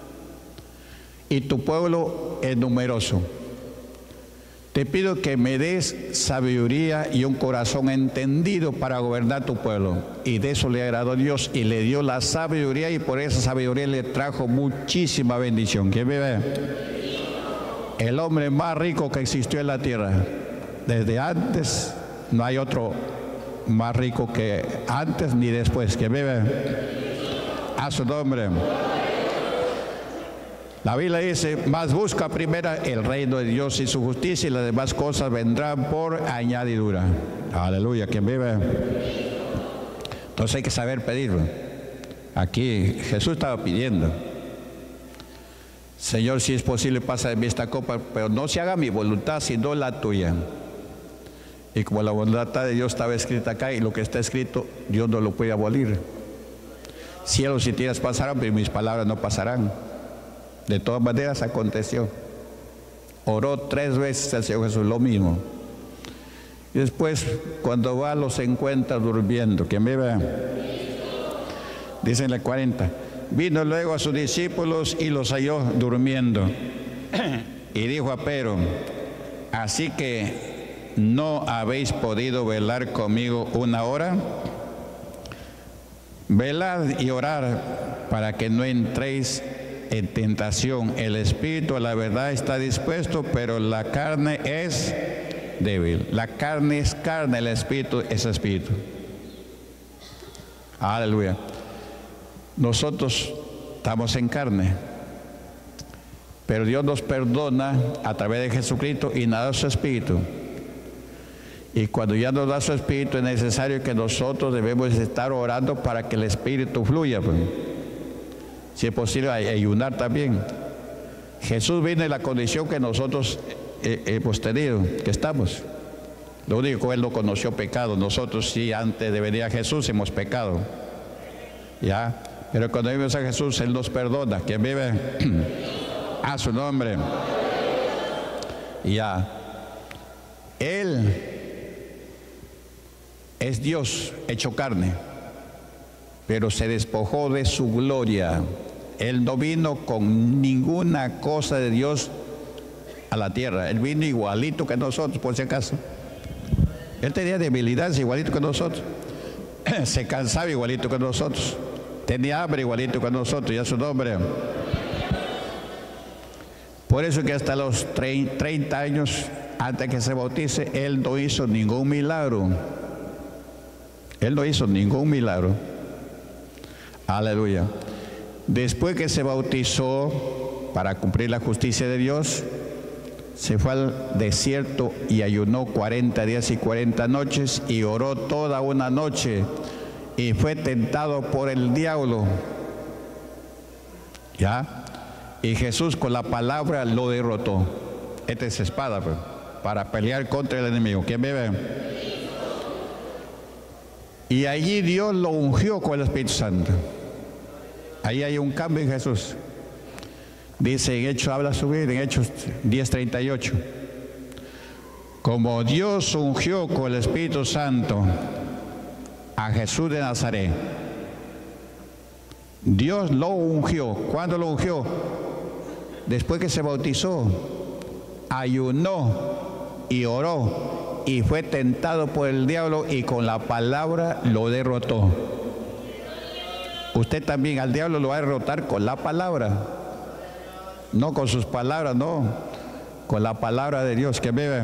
y tu pueblo es numeroso. Te pido que me des sabiduría y un corazón entendido para gobernar tu pueblo. Y de eso le agradó a Dios, y le dio la sabiduría, y por esa sabiduría le trajo muchísima bendición. ¿Quién vive? El hombre más rico que existió en la tierra. Desde antes, no hay otro más rico que antes ni después. ¿Quién vive? A su nombre. La Biblia dice, más busca primero el reino de Dios y su justicia, y las demás cosas vendrán por añadidura. Aleluya. ¿Quién vive? Entonces hay que saber pedirlo. Aquí Jesús estaba pidiendo, Señor, si es posible, pasa de mí esta copa, pero no se haga mi voluntad, sino la tuya. Y como la voluntad de Dios estaba escrita acá, y lo que está escrito, Dios no lo puede abolir. Cielos y tierras pasarán, pero mis palabras no pasarán. De todas maneras aconteció. Oró tres veces al Señor Jesús, lo mismo. Y después, cuando va, los encuentra durmiendo. ¿Quién me ve? Dice en la cuarenta. Vino luego a sus discípulos y los halló durmiendo. Y dijo a Pedro, así que no habéis podido velar conmigo una hora. Velad y orar para que no entréis en tentación. El espíritu a la verdad está dispuesto, pero la carne es débil. La carne es carne, el espíritu es espíritu. Aleluya. Nosotros estamos en carne, Pero Dios nos perdona a través de Jesucristo y nos da su Espíritu. Y cuando ya nos da su Espíritu, es necesario que nosotros debemos estar orando para que el Espíritu fluya, pues. Si es posible, ayunar también. Jesús vino en la condición que nosotros eh, hemos tenido, que estamos. Lo único que Él no conoció pecado. Nosotros sí, antes de venir a Jesús, hemos pecado. ¿Ya? Pero cuando vemos a Jesús, Él nos perdona. ¿Quién vive? A su nombre. Ya. Él es Dios hecho carne, pero se despojó de su gloria. Él no vino con ninguna cosa de Dios a la tierra. Él vino igualito que nosotros, por si acaso. Él tenía debilidades igualito que nosotros. Se cansaba igualito que nosotros. Tenía hambre igualito que nosotros, y a su nombre. Por eso que hasta los treinta años, antes que se bautice, Él no hizo ningún milagro. Él no hizo ningún milagro. Aleluya. Después que se bautizó para cumplir la justicia de Dios, se fue al desierto y ayunó cuarenta días y cuarenta noches y oró toda una noche y fue tentado por el diablo. ¿Ya? Y Jesús con la palabra lo derrotó. Esta es espada, pues, para pelear contra el enemigo. ¿Quién me ve? Y allí Dios lo ungió con el Espíritu Santo. Ahí hay un cambio en Jesús. Dice en Hechos, habla su vida, en Hechos diez treinta y ocho. Como Dios ungió con el Espíritu Santo a Jesús de Nazaret. Dios lo ungió. ¿Cuándo lo ungió? Después que se bautizó, ayunó y oró y fue tentado por el diablo y con la palabra lo derrotó. Usted también al diablo lo va a derrotar con la palabra, no con sus palabras, no, con la palabra de Dios. Que vive.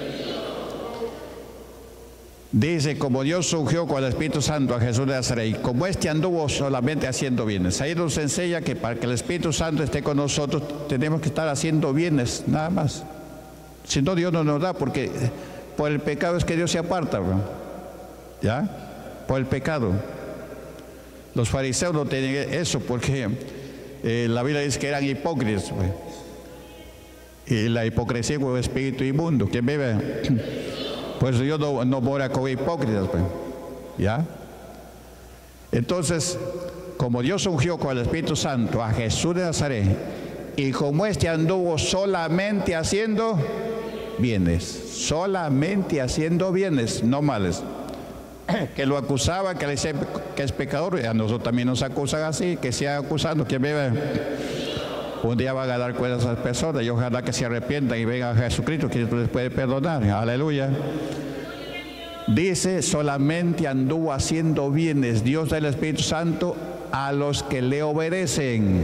Dice, como Dios ungió con el Espíritu Santo a Jesús de Nazaret, como este anduvo solamente haciendo bienes. Ahí nos enseña que para que el Espíritu Santo esté con nosotros, tenemos que estar haciendo bienes, nada más. Si no, Dios no nos da, porque por el pecado es que Dios se aparta, ¿no? ¿Ya? Por el pecado. Los fariseos no tenían eso, porque eh, la Biblia dice que eran hipócritas, pues. Y la hipocresía es un espíritu inmundo. ¿Quién vive? Pues Dios no, no mora con hipócritas, pues. ¿Ya? Entonces, como Dios ungió con el Espíritu Santo a Jesús de Nazaret, y como este anduvo solamente haciendo bienes, solamente haciendo bienes, no males, que lo acusaba, que le decía que es pecador, y a nosotros también nos acusan así, que siga acusando. ¿Quién vive? Un día van a dar cuenta a esas personas y ojalá que se arrepientan y vengan a Jesucristo, que les puede perdonar. Aleluya. Dice, solamente anduvo haciendo bienes, Dios del Espíritu Santo, a los que le obedecen.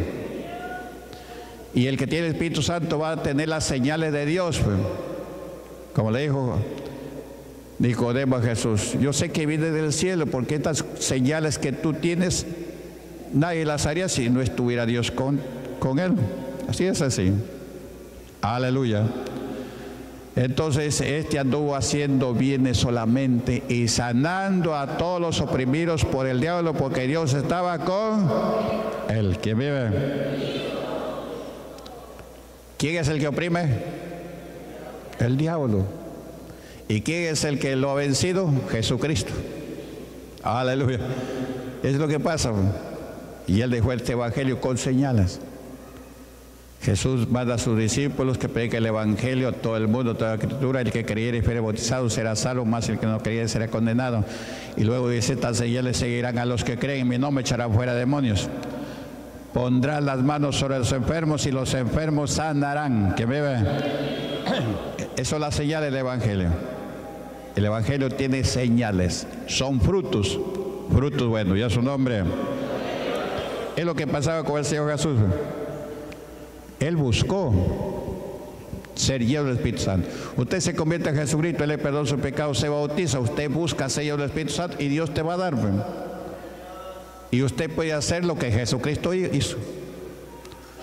Y el que tiene el Espíritu Santo va a tener las señales de Dios, pues. Como le dijo Nicodemo a Jesús, yo sé que viene del cielo, porque estas señales que tú tienes, nadie las haría si no estuviera Dios con, con él. Así es así. Aleluya. Entonces este anduvo haciendo bienes solamente y sanando a todos los oprimidos por el diablo, porque Dios estaba con él. ¿Quién vive? ¿Quién es el que oprime? El diablo. ¿Y quién es el que lo ha vencido? Jesucristo. Aleluya. Es lo que pasa. Y él dejó este evangelio con señales. Jesús manda a sus discípulos que prediquen el evangelio a todo el mundo, toda la escritura. El que creyere y fuere bautizado será salvo, más el que no creyere será condenado. Y luego dice, estas señales seguirán a los que creen, en mi nombre echarán fuera demonios. Pondrán las manos sobre los enfermos y los enfermos sanarán. ¿Qué bebe? Eso es la señal del evangelio. El evangelio tiene señales, son frutos, frutos buenos, ya su nombre. Es lo que pasaba con el Señor Jesús. Él buscó ser lleno del Espíritu Santo. Usted se convierte en Jesucristo, Él le perdona su pecado, se bautiza, usted busca ser lleno del Espíritu Santo y Dios te va a dar. Y usted puede hacer lo que Jesucristo hizo.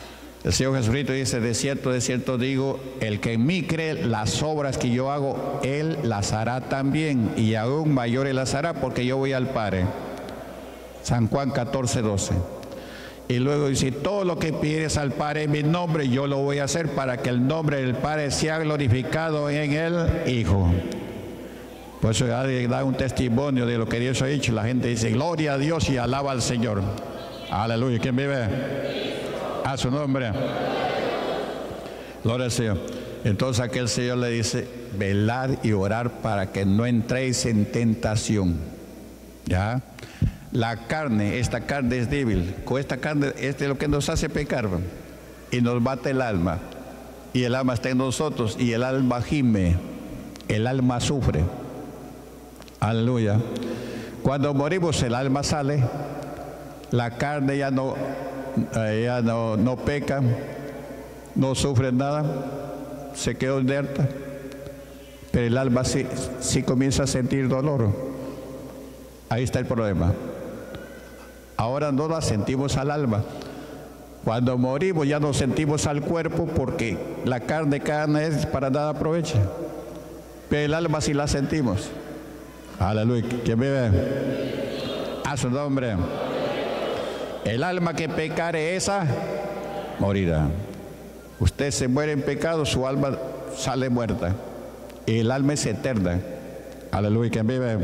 El Señor Jesucristo dice, de cierto, de cierto digo, el que en mí cree, las obras que yo hago, él las hará también, y aún mayores las hará, porque yo voy al Padre. San Juan catorce, doce. Y luego dice, todo lo que pides al Padre en mi nombre, yo lo voy a hacer para que el nombre del Padre sea glorificado en el Hijo. Por eso ya da un testimonio de lo que Dios ha dicho. La gente dice, gloria a Dios y alaba al Señor. Aleluya. ¿Quién vive? A su nombre. Gloria al Señor. Entonces aquel Señor le dice, velad y orar para que no entréis en tentación. ¿Ya? La carne, esta carne es débil. Con esta carne, este es lo que nos hace pecar. Y nos mata el alma. Y el alma está en nosotros. Y el alma gime. El alma sufre. Aleluya. Cuando morimos, el alma sale. La carne ya no, ya no, no peca. No sufre nada. Se quedó inerte. Pero el alma sí, sí comienza a sentir dolor. Ahí está el problema. Ahora no la sentimos al alma. Cuando morimos ya no sentimos al cuerpo, porque la carne, carne es para nada aprovecha. Pero el alma sí la sentimos. Aleluya. ¿Quién vive? A su nombre. El alma que pecare, esa morirá. Usted se muere en pecado, su alma sale muerta. Y el alma es eterna. Aleluya. ¿Quién vive?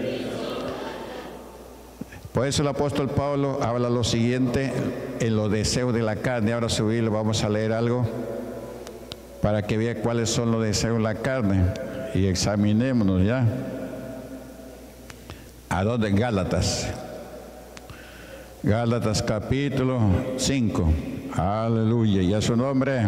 Por eso el apóstol Pablo habla lo siguiente en los deseos de la carne. Ahora subirlo, vamos a leer algo para que vea cuáles son los deseos de la carne y examinémonos ya. ¿A dónde? En Gálatas. Gálatas capítulo cinco. Aleluya. Y a su nombre.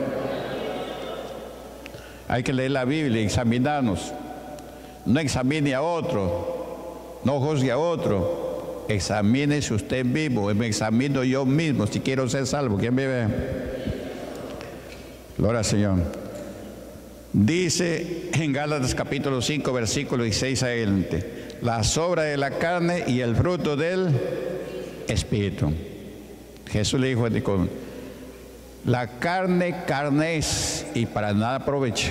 Hay que leer la Biblia y examinarnos. No examine a otro. No juzgue a otro. Examínese usted mismo. Me examino yo mismo si quiero ser salvo. ¿Quién vive? Gloria al Señor. Dice en Gálatas capítulo cinco, versículo dieciséis adelante. Las obras de la carne y el fruto del Espíritu. Jesús le dijo a Nicodemo, la carne, carne es y para nada aprovecha.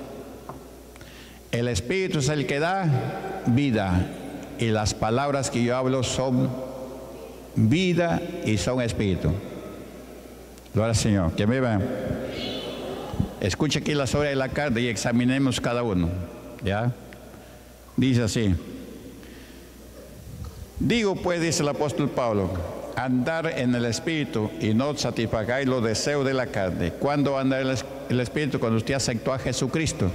El Espíritu es el que da vida, y las palabras que yo hablo son vida y son Espíritu. Gloria al Señor. ¿Quién vive? Escuche aquí las obras de la carne y examinemos cada uno. ¿Ya? Dice así. Digo pues, dice el apóstol Pablo, andar en el Espíritu y no satisfagáis los deseos de la carne. ¿Cuándo anda el, el Espíritu? Cuando usted aceptó a Jesucristo.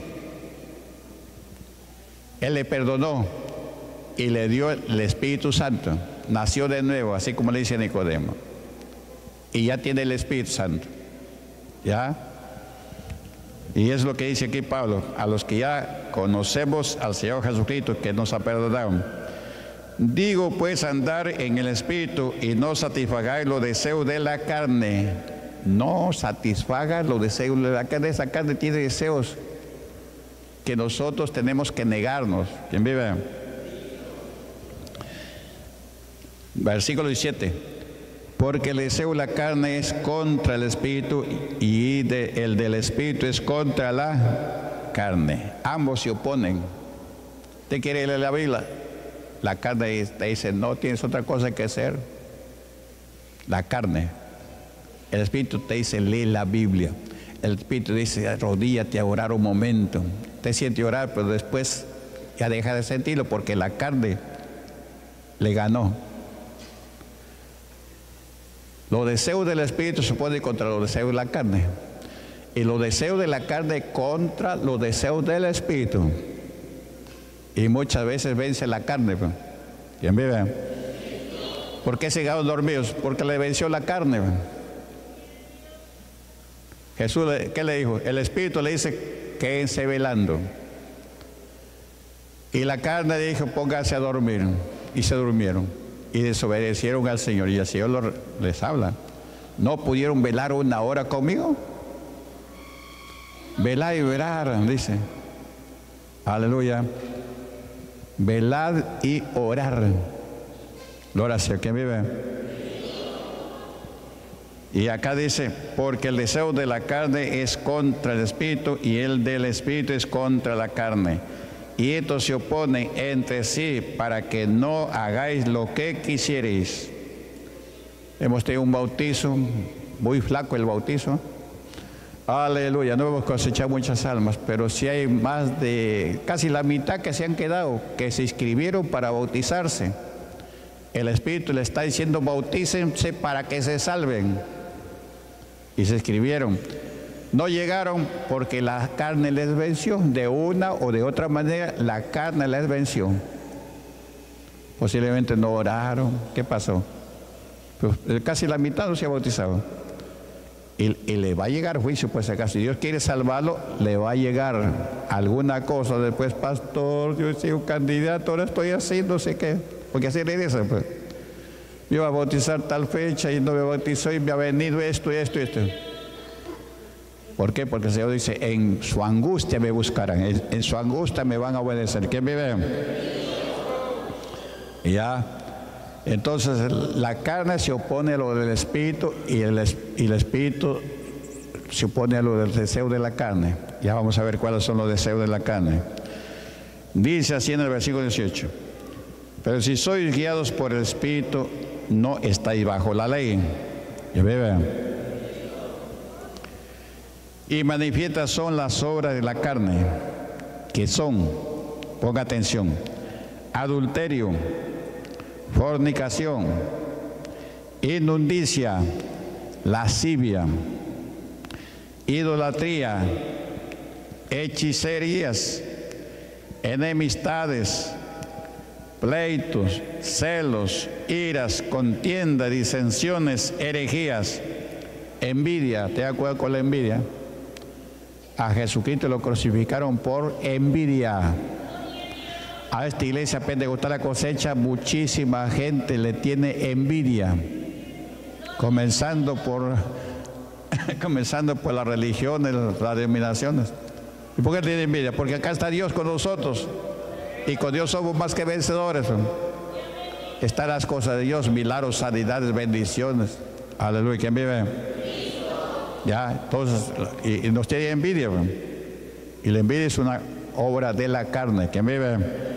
Él le perdonó y le dio el Espíritu Santo. Nació de nuevo, así como le dice Nicodemo. Y ya tiene el Espíritu Santo. ¿Ya? Y es lo que dice aquí Pablo, a los que ya conocemos al Señor Jesucristo, que nos ha perdonado. Digo pues, andar en el Espíritu y no satisfagáis los deseos de la carne. No satisfaga los deseos de la carne. Esa carne tiene deseos que nosotros tenemos que negarnos. ¿Quién vive? Versículo diecisiete. Porque el deseo de la carne es contra el Espíritu y de, el del Espíritu es contra la carne. Ambos se oponen. ¿Usted quiere leer la Biblia? La carne te dice, no tienes otra cosa que hacer. La carne. El Espíritu te dice, lee la Biblia. El Espíritu dice, arrodíllate a orar un momento. Te siente orar, pero después ya deja de sentirlo porque la carne le ganó. Los deseos del Espíritu se ponen contra los deseos de la carne. Y los deseos de la carne contra los deseos del Espíritu. Y muchas veces vence la carne. ¿Quién vive? ¿Por qué se quedaron dormidos? Porque le venció la carne. Jesús, ¿qué le dijo? El Espíritu le dice, quédense velando. Y la carne dijo, pónganse a dormir. Y se durmieron. Y desobedecieron al Señor. Y el Señor lo, les habla. ¿No pudieron velar una hora conmigo? Velar y velar, dice. Aleluya. Velad y orar. Gloria al Señor. ¿Quién vive? Y acá dice, porque el deseo de la carne es contra el espíritu y el del espíritu es contra la carne. Y estos se oponen entre sí para que no hagáis lo que quisierais. Hemos tenido un bautizo, muy flaco el bautizo. Aleluya, no hemos cosechado muchas almas, pero sí hay más de, casi la mitad que se han quedado, que se inscribieron para bautizarse. El Espíritu le está diciendo, bautícense para que se salven. Y se inscribieron. No llegaron porque la carne les venció, de una o de otra manera, la carne les venció. Posiblemente no oraron. ¿Qué pasó? Pues casi la mitad no se ha bautizado. Y, y le va a llegar juicio, pues acaso. Si Dios quiere salvarlo, le va a llegar alguna cosa. Después, pastor, yo soy un candidato, ahora estoy así, no sé qué. Porque así le dicen, pues. Yo iba a bautizar tal fecha y no me bautizó y me ha venido esto y esto y esto. ¿Por qué? Porque el Señor dice, en su angustia me buscarán, en, en su angustia me van a obedecer. ¿Quién vive? Ya. Entonces la carne se opone a lo del espíritu y el, y el espíritu se opone a lo del deseo de la carne. Ya vamos a ver cuáles son los deseos de la carne. Dice así en el versículo dieciocho. Pero si sois guiados por el espíritu, no estáis bajo la ley. ¿Ya vean? Y manifiestas son las obras de la carne, que son, ponga atención, adulterio, fornicación, inmundicia, lascivia, idolatría, hechicerías, enemistades, pleitos, celos, iras, contienda, disensiones, herejías, envidia. ¿Te acuerdas con la envidia? A Jesucristo lo crucificaron por envidia. A esta iglesia pentecostal, la cosecha, muchísima gente le tiene envidia, comenzando por comenzando por las religiones, las denominaciones. ¿Y por qué tiene envidia? Porque acá está Dios con nosotros y con Dios somos más que vencedores. Están las cosas de Dios, milagros, sanidades, bendiciones. Aleluya. ¿Quién vive? Ya, entonces, y, y nos tiene envidia. Y la envidia es una obra de la carne. ¿Quién vive?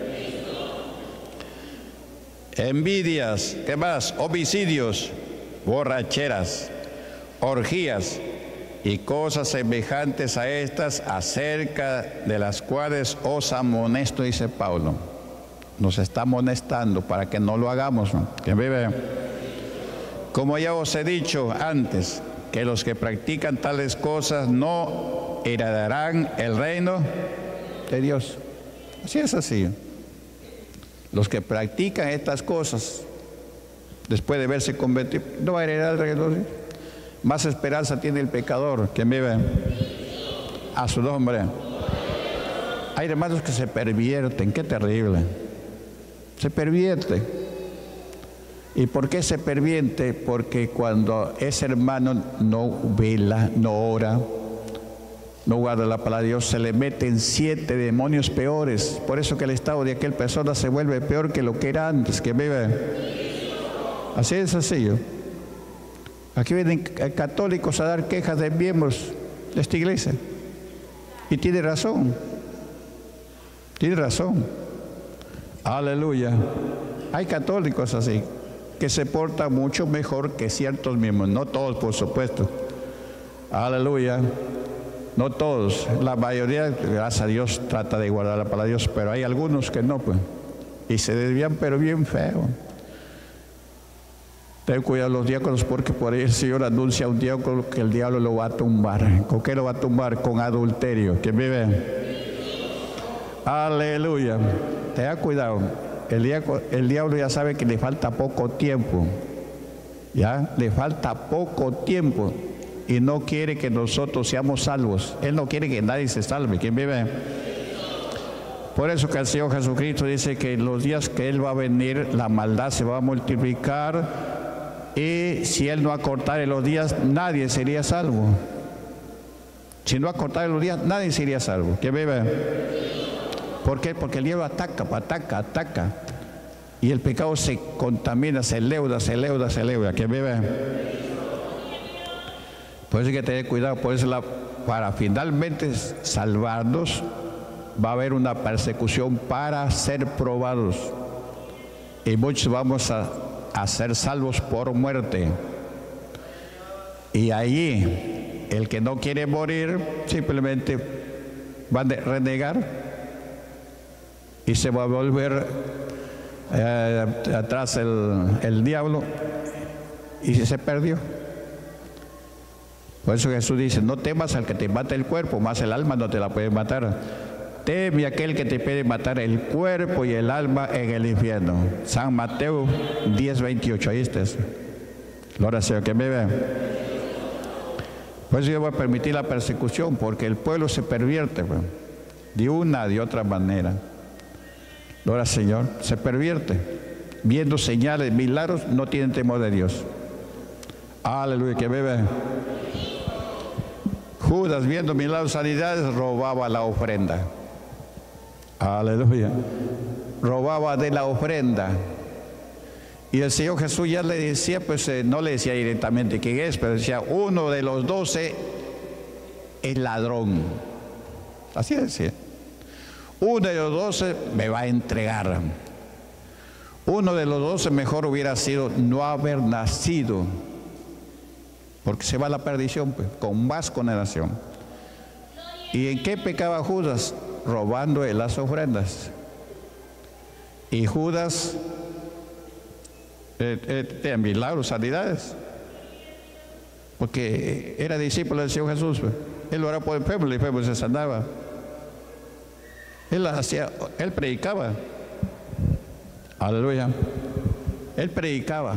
Envidias, ¿qué más? Homicidios, borracheras, orgías y cosas semejantes a estas, acerca de las cuales os amonesto, dice Pablo. Nos está amonestando para que no lo hagamos. ¿Quién vive? Como ya os he dicho antes, que los que practican tales cosas no heredarán el reino de Dios. Así es así. Los que practican estas cosas, después de verse convertido, no va a heredar el reino de Dios. Más esperanza tiene el pecador. ¿Quién vive? A su nombre. Hay hermanos que se pervierten. Qué terrible. Se pervierte. ¿Y por qué se pervierte? Porque cuando ese hermano no vela, no ora, no guarda la palabra de Dios, se le meten siete demonios peores. Por eso que el estado de aquel persona se vuelve peor que lo que era antes. ¿Quién vive? Así es sencillo. Aquí vienen católicos a dar quejas de miembros de esta iglesia. Y tiene razón. Tiene razón. Aleluya. Hay católicos así, que se portan mucho mejor que ciertos miembros. No todos, por supuesto. Aleluya. No todos. La mayoría, gracias a Dios, trata de guardar la palabra de Dios. Pero hay algunos que no, pues. Y se desvían, pero bien feo. Ten cuidado los diáconos, porque por ahí el Señor anuncia a un diácono que el diablo lo va a tumbar. ¿Con qué lo va a tumbar? Con adulterio. ¿Quién vive? Aleluya. Ten cuidado. El diablo, el diablo ya sabe que le falta poco tiempo. Ya, le falta poco tiempo. Y no quiere que nosotros seamos salvos. Él no quiere que nadie se salve. ¿Quién vive? Por eso que el Señor Jesucristo dice que en los días que Él va a venir, la maldad se va a multiplicar. Y si Él no acortare los días, nadie sería salvo. Si no acortare los días, nadie sería salvo. ¿Quién vive? ¿Por qué? Porque el diablo ataca, ataca, ataca. Y el pecado se contamina, se leuda, se leuda, se leuda. ¿Quién vive? Por eso hay que tener cuidado, por eso la, para finalmente salvarnos va a haber una persecución para ser probados. Y muchos vamos a, a ser salvos por muerte. Y allí, el que no quiere morir, simplemente va a renegar y se va a volver eh, atrás el, el diablo y se perdió. Por eso Jesús dice, no temas al que te mate el cuerpo, más el alma no te la puede matar. Teme a aquel que te puede matar el cuerpo y el alma en el infierno. San Mateo diez, veintiocho, ahí está. Gloria al Señor, que me vean. Por eso yo voy a permitir la persecución, porque el pueblo se pervierte, pues, de una, de otra manera. Gloria al Señor, se pervierte. Viendo señales, milagros, no tienen temor de Dios. Aleluya, que me vean. Judas, viendo milagros, sanidades, robaba la ofrenda. Aleluya. Robaba de la ofrenda. Y el Señor Jesús ya le decía, pues eh, no le decía directamente quién es, pero decía, uno de los doce es ladrón. Así decía. Uno de los doce me va a entregar. Uno de los doce mejor hubiera sido no haber nacido, porque se va a la perdición, pues, con más condenación. ¿Y en qué pecaba Judas? Robando de las ofrendas. Y Judas eh, eh, tenía milagros, sanidades, porque era discípulo del Señor Jesús, pues. Él oraba por el pueblo y el pueblo se sanaba. Él hacía, él predicaba. Aleluya. Él predicaba.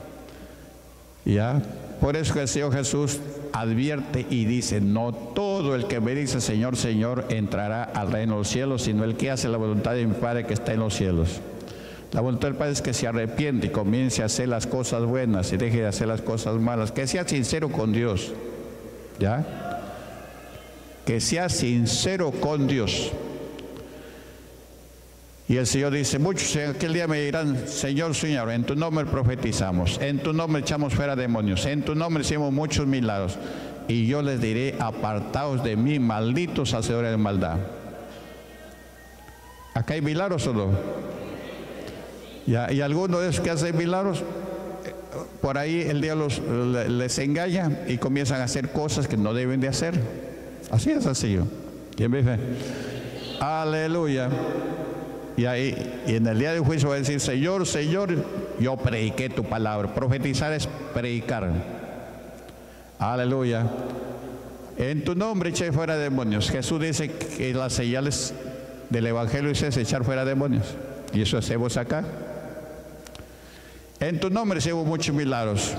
Ya. Por eso que el Señor Jesús advierte y dice, no todo el que me dice Señor, Señor entrará al reino de los cielos, sino el que hace la voluntad de mi Padre que está en los cielos. La voluntad del Padre es que se arrepiente y comience a hacer las cosas buenas y deje de hacer las cosas malas, que sea sincero con Dios, ¿ya? Que sea sincero con Dios. Y el Señor dice, muchos en aquel día me dirán, Señor, Señor, en tu nombre profetizamos, en tu nombre echamos fuera demonios, en tu nombre hicimos muchos milagros. Y yo les diré, apartaos de mí, malditos hacedores de maldad. ¿Acá hay milagros o no? ¿Y, y algunos de esos que hacen milagros? Por ahí el diablo les engaña y comienzan a hacer cosas que no deben de hacer. Así es sencillo. ¿Quién me dice? Aleluya. Y ahí, y en el día del juicio va a decir, Señor, Señor, yo prediqué tu palabra. Profetizar es predicar. Aleluya. En tu nombre eché fuera demonios. Jesús dice que las señales del Evangelio es echar fuera demonios. Y eso hacemos acá. En tu nombre hicimos muchos milagros.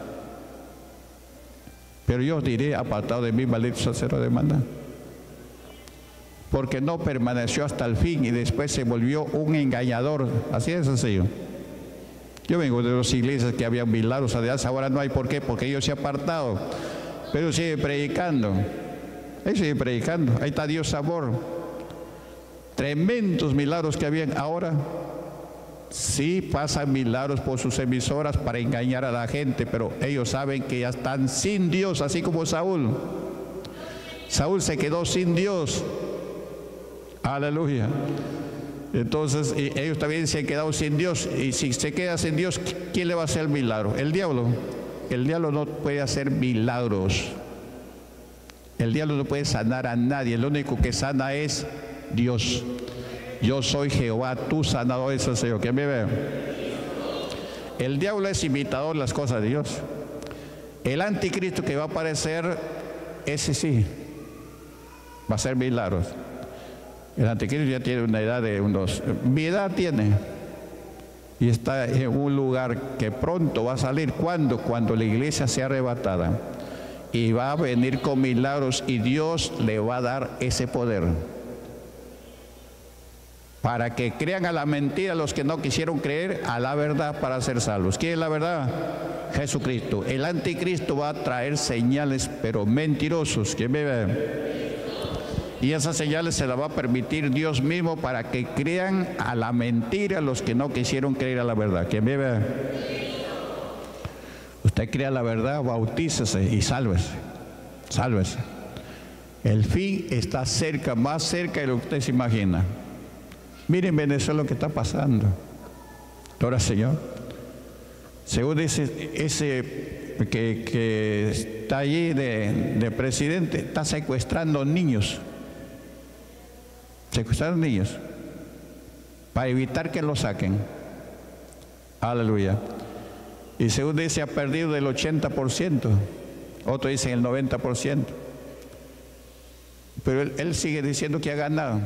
Pero yo os diré, apartado de mí, malditos hacedores de maldad. Porque no permaneció hasta el fin y después se volvió un engañador. Así es sencillo. Yo vengo de las iglesias que había milagros, ahora no hay. ¿Por qué? Porque ellos se han apartado. Pero sigue predicando. Ellos siguen predicando. Ahí está Dios sabor. Tremendos milagros que habían ahora. Sí pasan milagros por sus emisoras para engañar a la gente, pero ellos saben que ya están sin Dios, así como Saúl. Saúl se quedó sin Dios. Aleluya. Entonces ellos también se han quedado sin Dios. Y si se queda sin Dios, ¿quién le va a hacer el milagro? El diablo. El diablo no puede hacer milagros. El diablo no puede sanar a nadie. El único que sana es Dios. Yo soy Jehová, tu sanador es el Señor. ¿Quién me ve? El diablo es imitador de las cosas de Dios. El anticristo que va a aparecer, ese sí va a hacer milagros. El anticristo ya tiene una edad de unos... Mi edad tiene. Y está en un lugar que pronto va a salir. ¿Cuándo? Cuando la iglesia sea arrebatada. Y va a venir con milagros y Dios le va a dar ese poder. Para que crean a la mentira los que no quisieron creer a la verdad para ser salvos. ¿Quién es la verdad? Jesucristo. El anticristo va a traer señales, pero mentirosos. ¿Quién me ve? Y esas señales se las va a permitir Dios mismo para que crean a la mentira los que no quisieron creer a la verdad. ¿Quién me ve? Usted crea la verdad, bautícese y sálvese. Sálvese. El fin está cerca, más cerca de lo que usted se imagina. Miren en Venezuela lo que está pasando. Ahora, Señor, según ese, ese que, que está allí de, de presidente, está secuestrando niños. Secuestrando niños. Para evitar que lo saquen. Aleluya. Y según dice, ha perdido el ochenta por ciento. Otros dicen el noventa por ciento. Pero él, él sigue diciendo que ha ganado.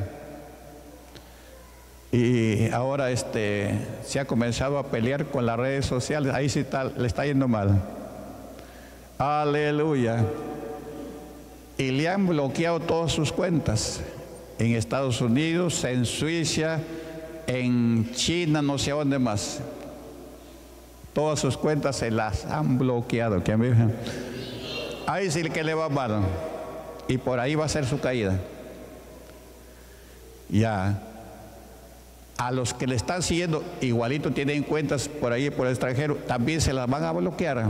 Y ahora este, se ha comenzado a pelear con las redes sociales. Ahí sí está, le está yendo mal. Aleluya. Y le han bloqueado todas sus cuentas. En Estados Unidos, en Suiza, en China, no sé a dónde más. Todas sus cuentas se las han bloqueado. ¿Qué me dicen? Ahí sí que le va mal. Y por ahí va a ser su caída. Ya. A los que le están siguiendo, igualito tienen cuentas por ahí, por el extranjero, también se las van a bloquear.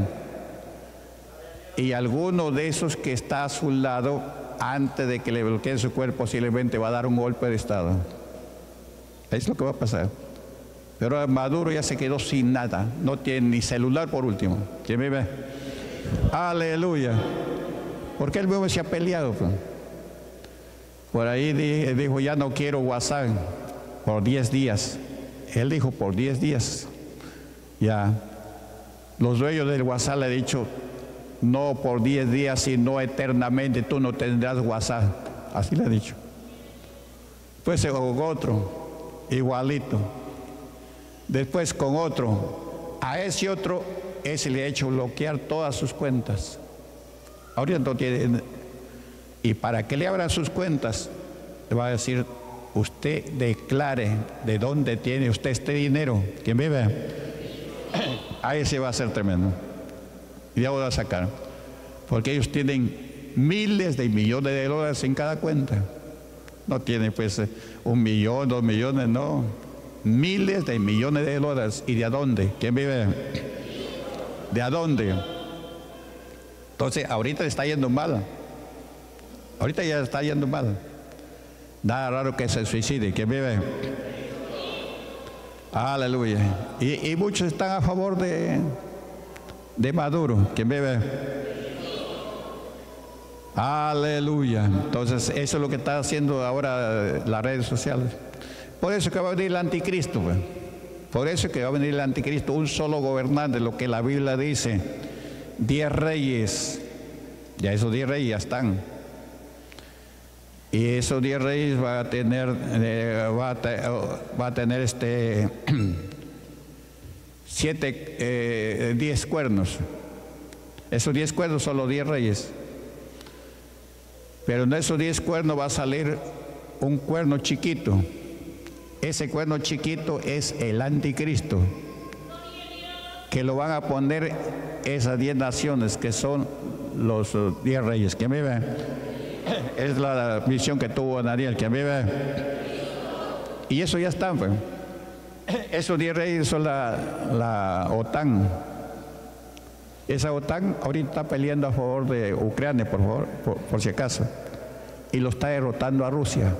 Y alguno de esos que está a su lado, antes de que le bloqueen su cuerpo, posiblemente va a dar un golpe de estado. Es lo que va a pasar. Pero Maduro ya se quedó sin nada. No tiene ni celular por último. ¿Quién me ve? Aleluya. Porque él mismo se ha peleado. Pues. Por ahí dijo, ya no quiero WhatsApp por diez días. Él dijo, por diez días. Ya. Los dueños del WhatsApp le han dicho, no por diez días, sino eternamente tú no tendrás WhatsApp. Así le ha dicho. Pues con otro, igualito. Después con otro. A ese otro, ese le ha hecho bloquear todas sus cuentas. Ahorita no tiene. Y para que le abran sus cuentas, le va a decir, usted declare de dónde tiene usted este dinero. ¿Quién vive? Ahí se va a hacer tremendo. Y ya voy a sacar. Porque ellos tienen miles de millones de dólares en cada cuenta. No tienen pues un millón, dos millones, no. Miles de millones de dólares. ¿Y de a dónde? ¿Quién vive? ¿De a dónde? Entonces, ahorita le está yendo mal. Ahorita ya está yendo mal. Nada raro que se suicide. ¿Quién vive? Aleluya. Y, y muchos están a favor de, de Maduro. ¿Quién vive? Aleluya. Entonces, eso es lo que está haciendo ahora las redes sociales. Por eso que va a venir el anticristo. Pues. Por eso que va a venir el anticristo, un solo gobernante, lo que la Biblia dice. Diez reyes. Ya esos diez reyes ya están. Y esos diez reyes va a tener, eh, va, a te, va a tener este siete, eh, diez cuernos. Esos diez cuernos son los diez reyes. Pero en esos diez cuernos va a salir un cuerno chiquito. Ese cuerno chiquito es el anticristo, que lo van a poner esas diez naciones que son los diez reyes. ¿Quién vive? Es la misión que tuvo Daniel. ¿Quién vive? Y eso ya está. Pues. Esos diez reyes son la, la OTAN. Esa OTAN ahorita está peleando a favor de Ucrania, por favor, por, por si acaso. Y lo está derrotando a Rusia.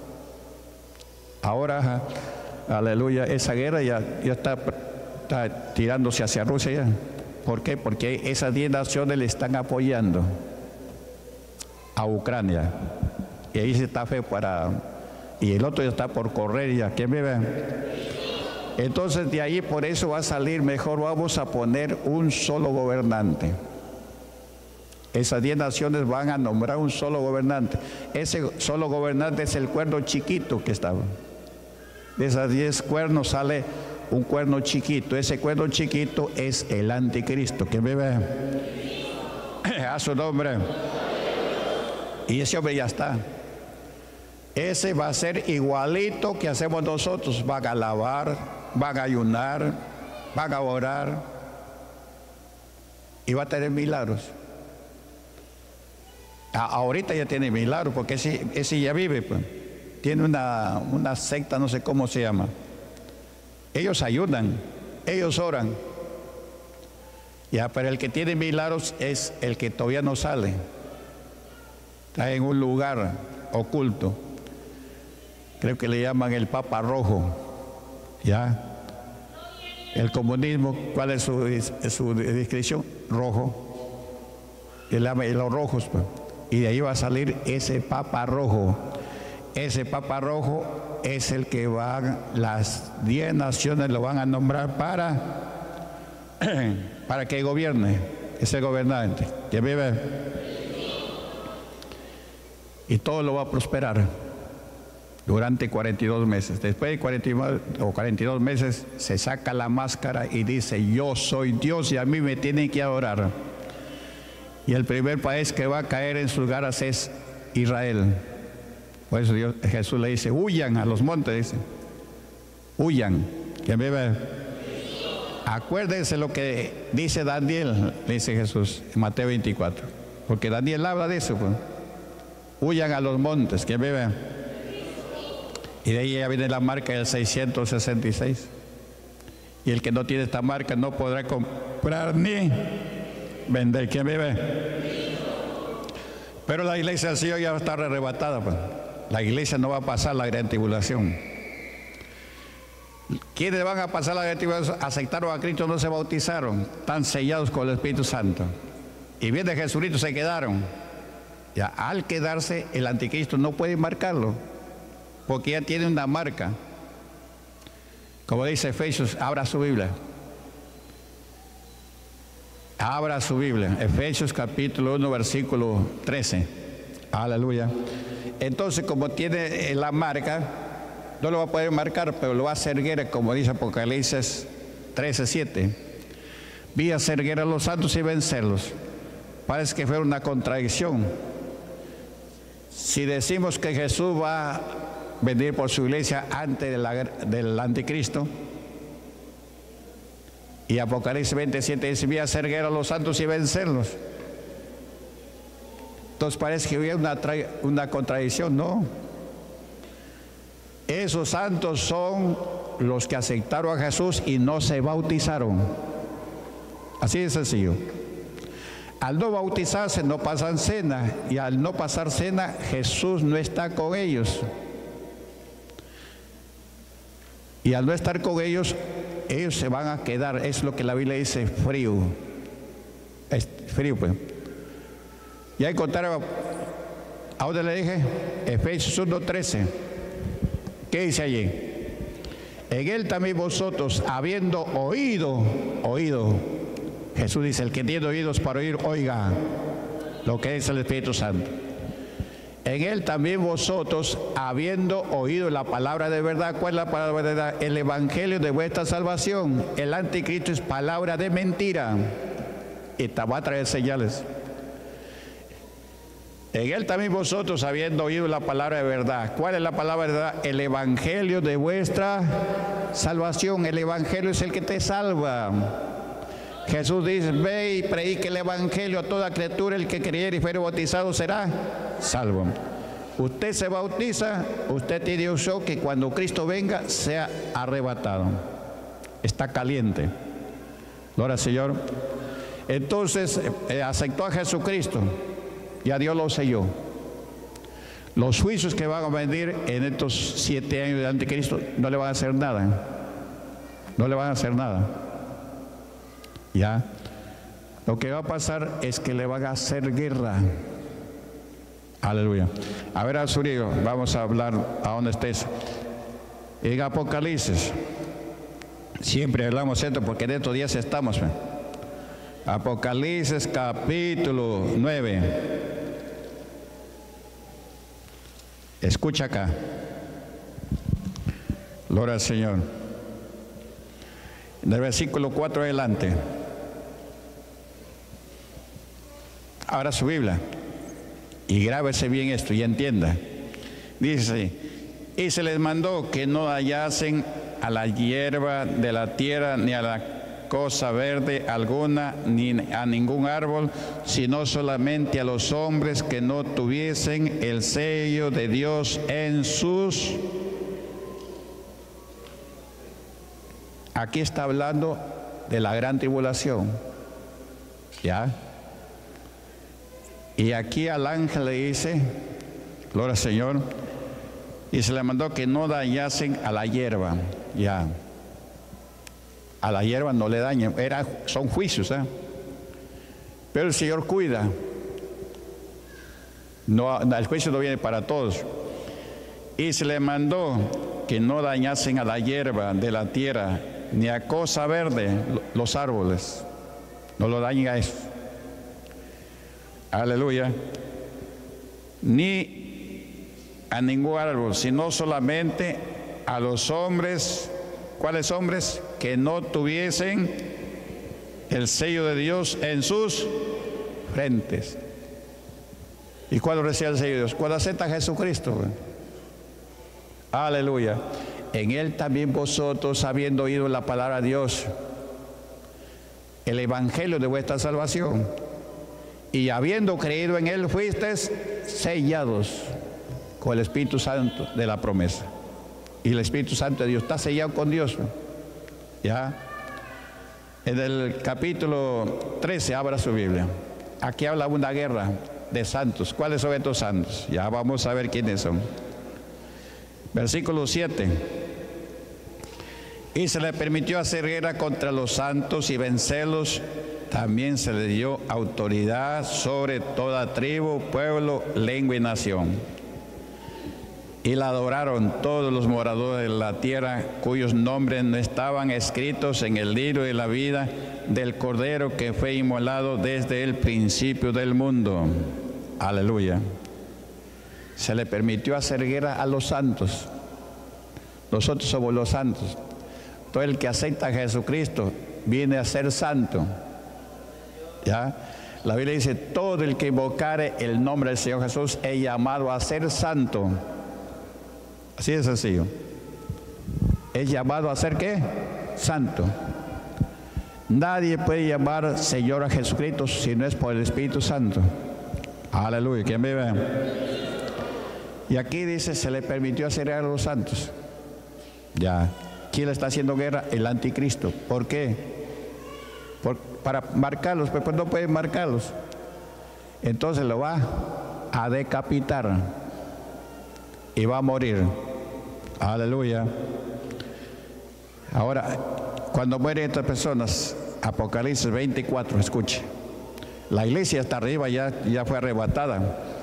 Ahora, aleluya, esa guerra ya, ya está, está tirándose hacia Rusia ya. ¿Por qué? Porque esas diez naciones le están apoyando a Ucrania. Y ahí se está fe para... Y el otro ya está por correr ya. ¿Quién vive? Entonces de ahí por eso va a salir mejor, vamos a poner un solo gobernante. Esas diez naciones van a nombrar un solo gobernante. Ese solo gobernante es el cuerno chiquito que estaba. De esas diez cuernos sale un cuerno chiquito. Ese cuerno chiquito es el anticristo. ¿Quién vive? A su nombre. Y ese hombre ya está. Ese va a ser igualito que hacemos nosotros. Van a alabar, van a ayunar, van a orar y va a tener milagros. A, ahorita ya tiene milagros porque ese, ese ya vive, pues. Tiene una, una secta, no sé cómo se llama. Ellos ayudan, ellos oran. Ya, pero el que tiene milagros es el que todavía no sale. está en un lugar oculto. Creo que le llaman el Papa Rojo. ¿Ya? El comunismo, ¿cuál es su, es su descripción? Rojo. Él llama los rojos. Pues. Y de ahí va a salir ese Papa Rojo. Ese Papa Rojo es el que van, las diez naciones lo van a nombrar para, para que gobierne, ese gobernante. ¿Ya vive? Y todo lo va a prosperar durante cuarenta y dos meses. Después de cuarenta y dos meses se saca la máscara y dice: yo soy Dios y a mí me tienen que adorar. Y el primer país que va a caer en sus garras es Israel. Por eso Dios, Jesús le dice: huyan a los montes, dice. Huyan. ¿Quién vive? Acuérdense lo que dice Daniel, dice Jesús en Mateo veinticuatro. Porque Daniel habla de eso. Pues. Huyan a los montes. ¿Quién vive? Y de ahí ya viene la marca del seiscientos sesenta y seis. Y el que no tiene esta marca no podrá comprar ni vender. ¿Quién vive? Pero la iglesia del Señor ya va a estar arrebatada. Pues. La iglesia no va a pasar la gran tribulación. ¿Quiénes van a pasar la gran tribulación? Aceptaron a Cristo, no se bautizaron, están sellados con el Espíritu Santo. Y viene Jesucristo, se quedaron. Ya, al quedarse, el anticristo no puede marcarlo, porque ya tiene una marca. Como dice Efesios, abra su Biblia. Abra su Biblia. Efesios capítulo uno, versículo trece. Aleluya. Entonces, como tiene la marca, no lo va a poder marcar, pero lo va a hacer guerra, como dice Apocalipsis trece, siete. Vi hacer guerra a los santos y vencerlos. Parece que fue una contradicción. Si decimos que Jesús va a venir por su iglesia antes de la, del anticristo, y Apocalipsis veintisiete dice: vi hacer guerra a los santos y vencerlos. Entonces parece que había una, una contradicción. No. Esos santos son los que aceptaron a Jesús y no se bautizaron. Así de sencillo. Al no bautizarse no pasan cena, y al no pasar cena Jesús no está con ellos. Y al no estar con ellos, ellos se van a quedar, es lo que la Biblia dice, frío. Es frío, pues. Ya encontraron, ¿a dónde le dije? Efesios uno, trece. ¿Qué dice allí? En él también vosotros, habiendo oído, oído, Jesús dice: el que tiene oídos para oír, oiga lo que es el Espíritu Santo. En él también vosotros, habiendo oído la palabra de verdad. ¿Cuál es la palabra de verdad? El evangelio de vuestra salvación. El anticristo es palabra de mentira y te va a traer señales. En él también vosotros, habiendo oído la palabra de verdad. ¿Cuál es la palabra de verdad? El evangelio de vuestra salvación. El evangelio es el que te salva. Jesús dice: ve y predique el evangelio a toda criatura, el que creyere y fuere bautizado será salvo. Usted se bautiza, usted tiene un shock que cuando Cristo venga sea arrebatado. Está caliente. Gloria al Señor. Entonces eh, aceptó a Jesucristo y a Dios lo selló. Los juicios que van a venir en estos siete años de anticristo no le van a hacer nada. No le van a hacer nada. Ya. Lo que va a pasar es que le van a hacer guerra. Aleluya. A ver, Azurío, vamos a hablar a dónde estés. En Apocalipsis. Siempre hablamos esto porque en estos días estamos. ¿eh? Apocalipsis capítulo nueve. Escucha acá. Gloria al Señor. Del versículo cuatro adelante. Ahora su Biblia. Y grábese bien esto y entienda. Dice: y se les mandó que no hallasen a la hierba de la tierra, ni a la cosa verde alguna, ni a ningún árbol, sino solamente a los hombres que no tuviesen el sello de Dios en sus... Aquí está hablando de la gran tribulación. ¿Ya? Y aquí al ángel le dice, gloria al Señor, y se le mandó que no dañasen a la hierba. Ya, a la hierba no le dañen, era, son juicios, ¿eh? Pero el Señor cuida. No, el juicio no viene para todos. Y se le mandó que no dañasen a la hierba de la tierra, ni a cosa verde, los árboles. No lo dañen a eso. Aleluya. Ni a ningún árbol, sino solamente a los hombres. ¿Cuáles hombres? Que no tuviesen el sello de Dios en sus frentes. ¿Y cuándo recibe el sello de Dios? Cuando acepta a Jesucristo. Aleluya. En Él también vosotros, habiendo oído la palabra de Dios, el evangelio de vuestra salvación, y habiendo creído en Él, fuisteis sellados con el Espíritu Santo de la promesa. Y el Espíritu Santo de Dios está sellado con Dios. ¿Ya? En el capítulo trece, abra su Biblia. Aquí habla una guerra de santos. ¿Cuáles son estos santos? Ya vamos a ver quiénes son. Versículo siete. Y se le permitió hacer guerra contra los santos y vencerlos. También se le dio autoridad sobre toda tribu, pueblo, lengua y nación. Y la adoraron todos los moradores de la tierra, cuyos nombres no estaban escritos en el libro de la vida del Cordero que fue inmolado desde el principio del mundo. Aleluya. Se le permitió hacer guerra a los santos. Nosotros somos los santos. Todo el que acepta a Jesucristo viene a ser santo. ¿Ya? La Biblia dice, todo el que invocare el nombre del Señor Jesús es llamado a ser santo. Así de sencillo. Es llamado a ser ¿qué? Santo. Nadie puede llamar Señor a Jesucristo si no es por el Espíritu Santo. Aleluya. ¿Quién vive? Y aquí dice, se le permitió hacer guerra a los santos. Ya. ¿Quién le está haciendo guerra? El anticristo. ¿Por qué? Por, para marcarlos, pues, pues no pueden marcarlos. Entonces lo va a decapitar y va a morir. Aleluya. Ahora, cuando mueren estas personas, Apocalipsis veinticuatro, escuche. La iglesia está arriba, ya, ya fue arrebatada.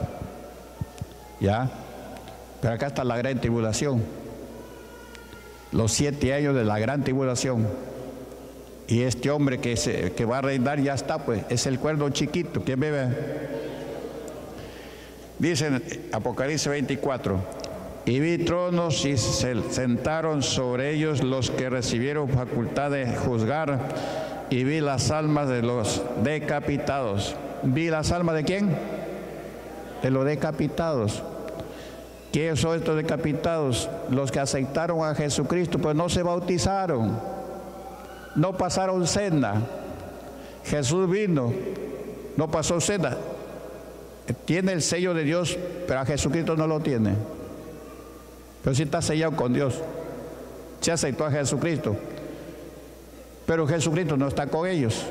Ya. Pero acá está la gran tribulación. Los siete años de la gran tribulación. Y este hombre que, se, que va a reinar ya está, pues, es el cuerno chiquito. ¿Quién bebe? Dice en Apocalipsis veinticuatro, y vi tronos y se sentaron sobre ellos los que recibieron facultad de juzgar, y vi las almas de los decapitados. ¿Vi las almas de quién? De los decapitados. ¿Quiénes son estos decapitados? Los que aceptaron a Jesucristo, pero no se bautizaron, no pasaron cena. Jesús vino, no pasó cena. Tiene el sello de Dios, pero a Jesucristo no lo tiene. Pero sí está sellado con Dios. Se aceptó a Jesucristo, pero Jesucristo no está con ellos.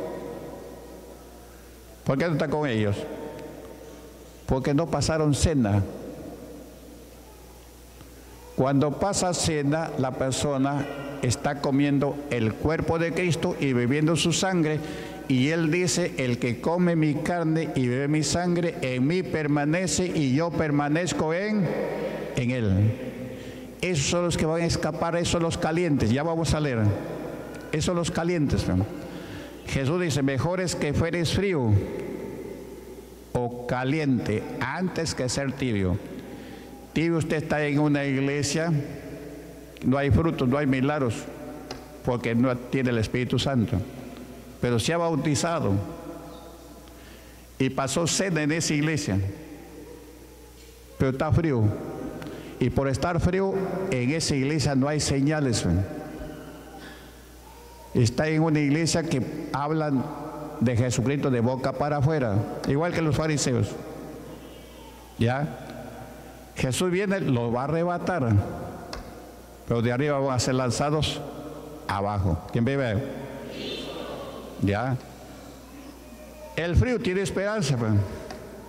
¿Por qué no está con ellos? Porque no pasaron cena. Cuando pasa cena, la persona está comiendo el cuerpo de Cristo y bebiendo su sangre. Y Él dice, el que come mi carne y bebe mi sangre, en mí permanece y yo permanezco en, en Él. Esos son los que van a escapar, esos son los calientes. Ya vamos a leer. Esos son los calientes. ¿No? Jesús dice, mejor es que fueres frío o caliente antes que ser tibio. Tibio, usted está en una iglesia, no hay frutos, no hay milagros, porque no tiene el Espíritu Santo. Pero se ha bautizado y pasó cena en esa iglesia, pero está frío. Y por estar frío, en esa iglesia no hay señales. Está en una iglesia que hablan de Jesucristo de boca para afuera, igual que los fariseos. ¿Ya? Jesús viene, los va a arrebatar, pero de arriba van a ser lanzados abajo. ¿Quién vive? Ya. El frío tiene esperanza, pues.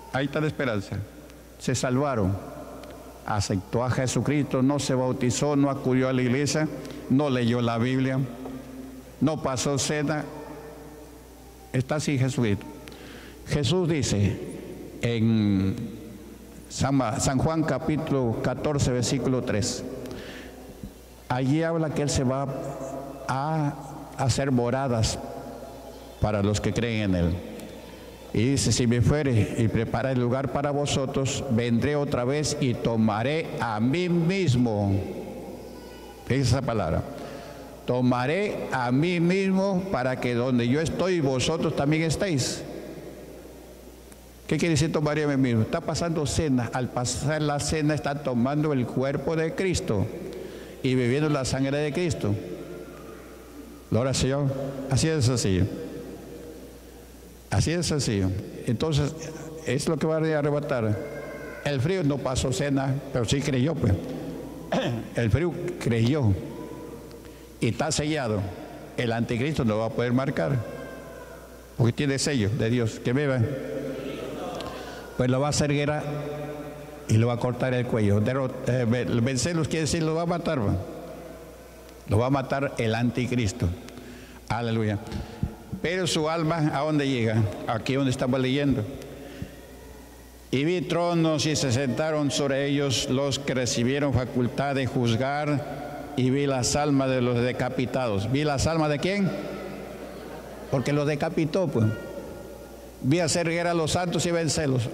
Ahí está la esperanza. Se salvaron. Aceptó a Jesucristo, no se bautizó, no acudió a la iglesia, no leyó la Biblia, no pasó cena. Está así Jesucristo. Jesús dice en San, San Juan capítulo catorce, versículo tres. Allí habla que Él se va a hacer moradas para los que creen en Él. Y dice, si me fuere y prepara el lugar para vosotros, vendré otra vez y tomaré a mí mismo. Fíjense esa palabra. Tomaré a mí mismo para que donde yo estoy vosotros también estéis. ¿Qué quiere decir tomaré a mí mismo? Está pasando cena. Al pasar la cena está tomando el cuerpo de Cristo y bebiendo la sangre de Cristo. Gloria al Señor. Así es sencillo. Así es sencillo. Entonces, es lo que va a arrebatar. El frío no pasó cena, pero sí creyó, pues. El frío creyó. Y está sellado. El anticristo no va a poder marcar. Porque tiene sello de Dios. Que beba. Pues lo va a hacer guerra y lo va a cortar el cuello. Eh, vencerlos quiere decir, lo va a matar. ¿Va? Lo va a matar el anticristo. Aleluya. Pero su alma, ¿a dónde llega? Aquí donde estamos leyendo. Y vi tronos y se sentaron sobre ellos los que recibieron facultad de juzgar, y vi las almas de los decapitados. ¿Vi las almas de quién? Porque los decapitó, pues. Vi hacer guerra a los santos y vencerlos.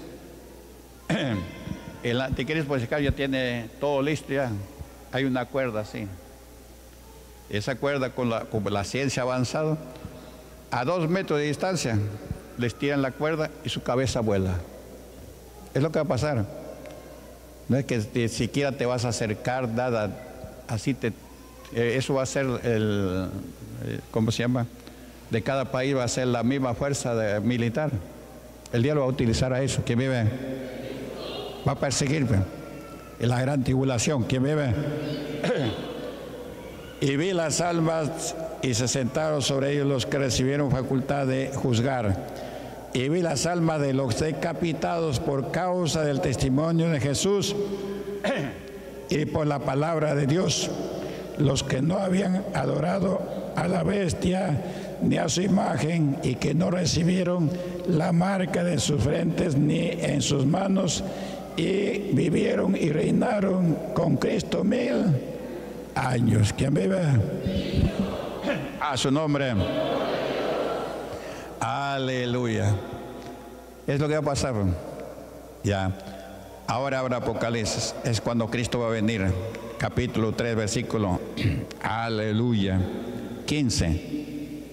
El anticristo, pues ya tiene todo listo ya. Hay una cuerda así. Esa cuerda con la, con la ciencia avanzada, a dos metros de distancia, les tiran la cuerda y su cabeza vuela. Es lo que va a pasar. No es que ni siquiera te vas a acercar, nada, así te... Eh, eso va a ser el... Eh, ¿cómo se llama? De cada país va a ser la misma fuerza de, militar. El diablo va a utilizar a eso. ¿Quién vive? Va a perseguirme. En la gran tribulación. ¿Quién vive? Y vi las almas y se sentaron sobre ellos los que recibieron facultad de juzgar. Y vi las almas de los decapitados por causa del testimonio de Jesús y por la palabra de Dios, los que no habían adorado a la bestia ni a su imagen y que no recibieron la marca de sus frentes ni en sus manos, y vivieron y reinaron con Cristo mil años. ¿Quién vive? A su nombre. Aleluya. Es lo que va a pasar. Ya. Ahora habrá Apocalipsis. Es cuando Cristo va a venir. Capítulo tres, versículo. Aleluya. quince.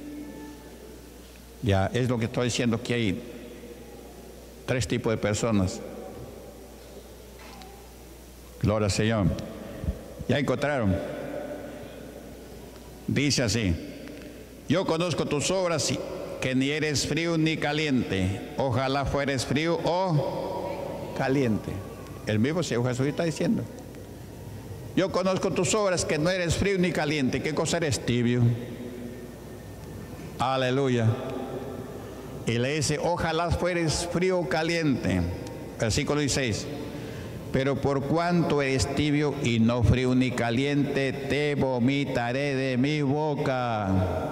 Ya. Es lo que estoy diciendo, que hay tres tipos de personas. Gloria al Señor. Ya encontraron. Dice así: yo conozco tus obras, que ni eres frío ni caliente. Ojalá fueres frío o caliente. El mismo Señor Jesús está diciendo: yo conozco tus obras, que no eres frío ni caliente. ¿Qué cosa eres? Tibio. Aleluya. Y le dice: ojalá fueres frío o caliente. Versículo dieciséis. Pero por cuanto eres tibio y no frío ni caliente, te vomitaré de mi boca.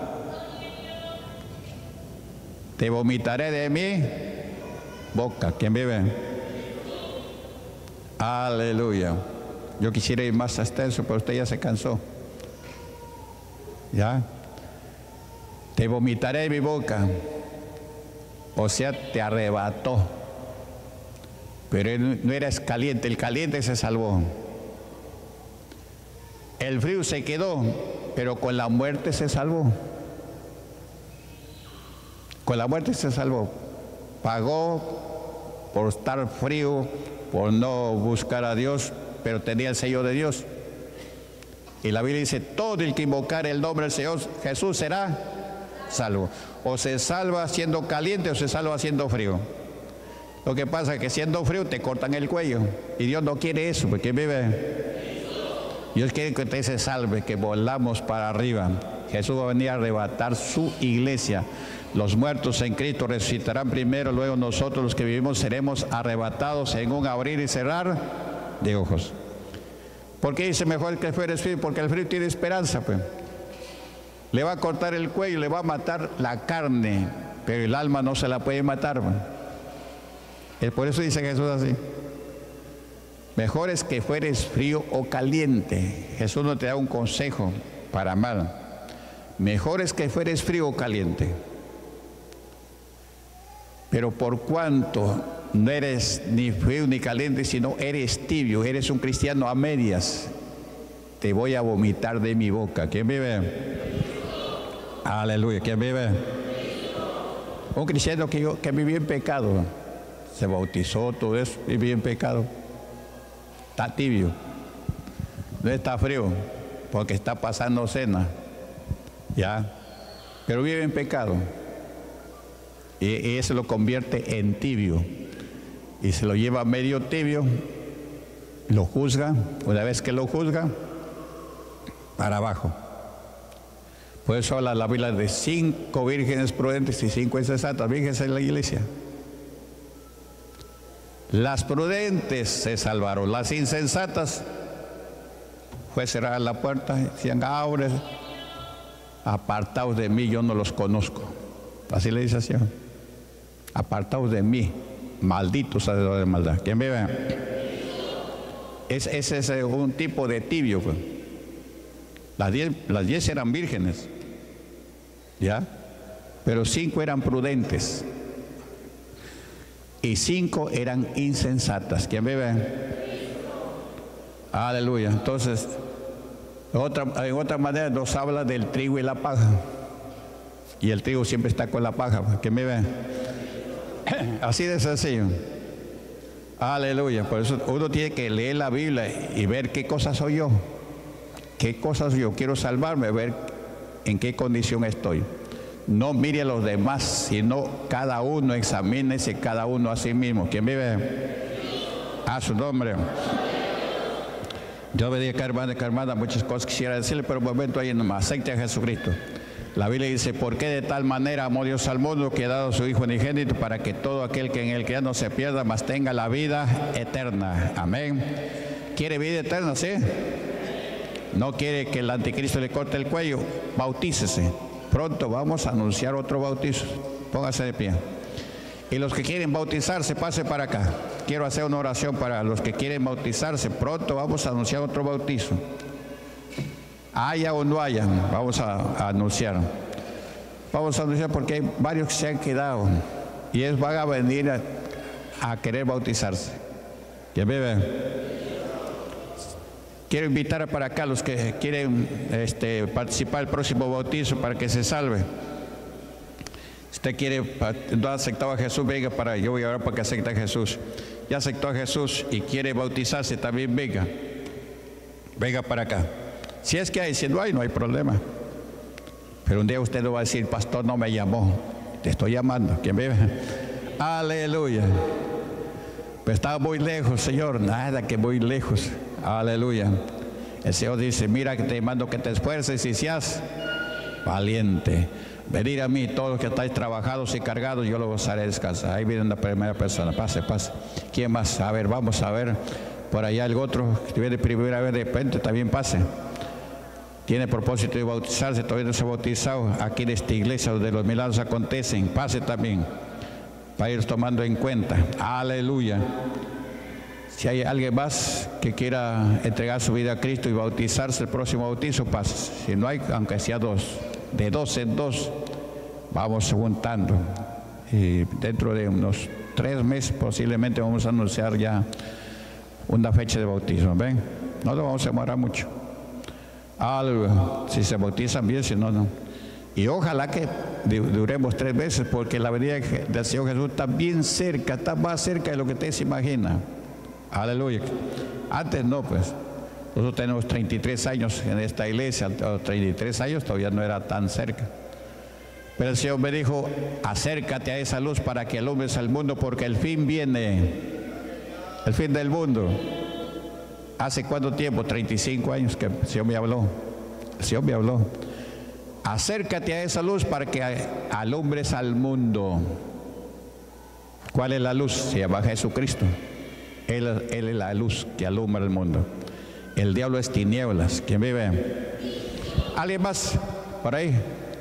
Te vomitaré de mi boca. ¿Quién vive? Aleluya. Yo quisiera ir más extenso, pero usted ya se cansó. ¿Ya? Te vomitaré de mi boca. O sea, te arrebató. Pero él no eras caliente, el caliente se salvó. El frío se quedó, pero con la muerte se salvó. Con la muerte se salvó. Pagó por estar frío, por no buscar a Dios, pero tenía el sello de Dios. Y la Biblia dice: todo el que invocar el nombre del Señor Jesús será salvo. O se salva siendo caliente o se salva siendo frío. Lo que pasa es que siendo frío te cortan el cuello. Y Dios no quiere eso, porque vive. Dios quiere que usted se salve, que volamos para arriba. Jesús va a venir a arrebatar su iglesia. Los muertos en Cristo resucitarán primero, luego nosotros los que vivimos seremos arrebatados en un abrir y cerrar de ojos. ¿Por qué dice mejor que fueres frío? Porque el frío tiene esperanza, pues. Le va a cortar el cuello, le va a matar la carne, pero el alma no se la puede matar, pues. Por eso dice Jesús así. Mejor es que fueres frío o caliente. Jesús no te da un consejo para mal. Mejor es que fueres frío o caliente. Pero por cuanto no eres ni frío ni caliente, sino eres tibio, eres un cristiano a medias, te voy a vomitar de mi boca. ¿Quién vive? Aleluya. ¿Quién vive? Un cristiano que, yo, que vivió en pecado, se bautizó, todo eso, vivió en pecado. Está tibio, no está frío, porque está pasando cena, ya, pero vive en pecado. Y, y eso lo convierte en tibio, y se lo lleva medio tibio, lo juzga, una vez que lo juzga, para abajo. Por eso habla la Biblia de cinco vírgenes prudentes y cinco insensatas, vírgenes en la iglesia. Las prudentes se salvaron, las insensatas fue cerrada la puerta, decían, abre, apartaos de mí, yo no los conozco. Así le dice así, apartaos de mí, malditos hacedores de maldad. ¿Quién vive? Es, ese es un tipo de tibio, pues. Las diez, las diez eran vírgenes, ¿ya? Pero cinco eran prudentes. Y cinco eran insensatas. ¿Quién vive? Aleluya. Entonces, otra, en otra manera nos habla del trigo y la paja. Y el trigo siempre está con la paja. ¿Quién vive? Así de sencillo. Aleluya. Por eso uno tiene que leer la Biblia y ver qué cosas soy yo. ¿Qué cosas yo quiero salvarme? Ver en qué condición estoy. No mire a los demás, sino cada uno, examínese cada uno a sí mismo. ¿Quién vive? A su nombre. Yo bendiga, hermana, hermana, muchas cosas quisiera decirle, pero un momento ahí nomás. Acepte a Jesucristo. La Biblia dice, ¿por qué de tal manera amó Dios al mundo que ha dado a su Hijo unigénito para que todo aquel que en él crea no se pierda, mas tenga la vida eterna? Amén. ¿Quiere vida eterna? ¿Sí? ¿No quiere que el anticristo le corte el cuello? Bautícese. Pronto vamos a anunciar otro bautizo. Póngase de pie. Y los que quieren bautizarse, pase para acá. Quiero hacer una oración para los que quieren bautizarse. Pronto vamos a anunciar otro bautizo. Haya o no haya, vamos a, a anunciar. Vamos a anunciar porque hay varios que se han quedado. Y ellos van a venir a, a querer bautizarse. ¿Quién vive? Quiero invitar para acá a los que quieren este, participar del próximo bautizo para que se salve. Si usted quiere, no ha aceptado a Jesús, venga para, yo voy a orar para que acepte a Jesús. Ya aceptó a Jesús y quiere bautizarse, también venga. Venga para acá. Si es que hay, si no hay, no hay problema. Pero un día usted no va a decir, pastor no me llamó, te estoy llamando. ¿Quién vive? Aleluya. Pues estaba muy lejos, Señor, nada que muy lejos. Aleluya. El Señor dice, mira que te mando que te esfuerces y seas valiente. Venid a mí todos los que estáis trabajados y cargados, yo los haré descansar. Ahí viene una primera persona, pase, pase. ¿Quién más? A ver, vamos a ver. Por allá el otro, que viene primera vez de repente, también pase. Tiene propósito de bautizarse, todavía no se ha bautizado. Aquí en esta iglesia donde los milagros acontecen, pase también. Para ir tomando en cuenta. Aleluya. Si hay alguien más que quiera entregar su vida a Cristo y bautizarse, el próximo bautizo pasa. Si no hay, aunque sea dos, de dos en dos, vamos juntando. Y dentro de unos tres meses posiblemente vamos a anunciar ya una fecha de bautismo. ¿Ven? No lo vamos a demorar mucho. Algo, si se bautizan bien, si no, no. Y ojalá que duremos tres meses, porque la venida del Señor Jesús está bien cerca, está más cerca de lo que usted se imagina. Aleluya. Antes no, pues. Nosotros tenemos treinta y tres años en esta iglesia, a los treinta y tres años todavía no era tan cerca. Pero el Señor me dijo, acércate a esa luz para que alumbres al mundo, porque el fin viene, el fin del mundo. ¿Hace cuánto tiempo? treinta y cinco años que el Señor me habló. El Señor me habló. Acércate a esa luz para que alumbres al mundo. ¿Cuál es la luz? Se llama Jesucristo. Él, él es la luz que alumbra el mundo. El diablo es tinieblas. ¿Quién vive? ¿Alguien más por ahí?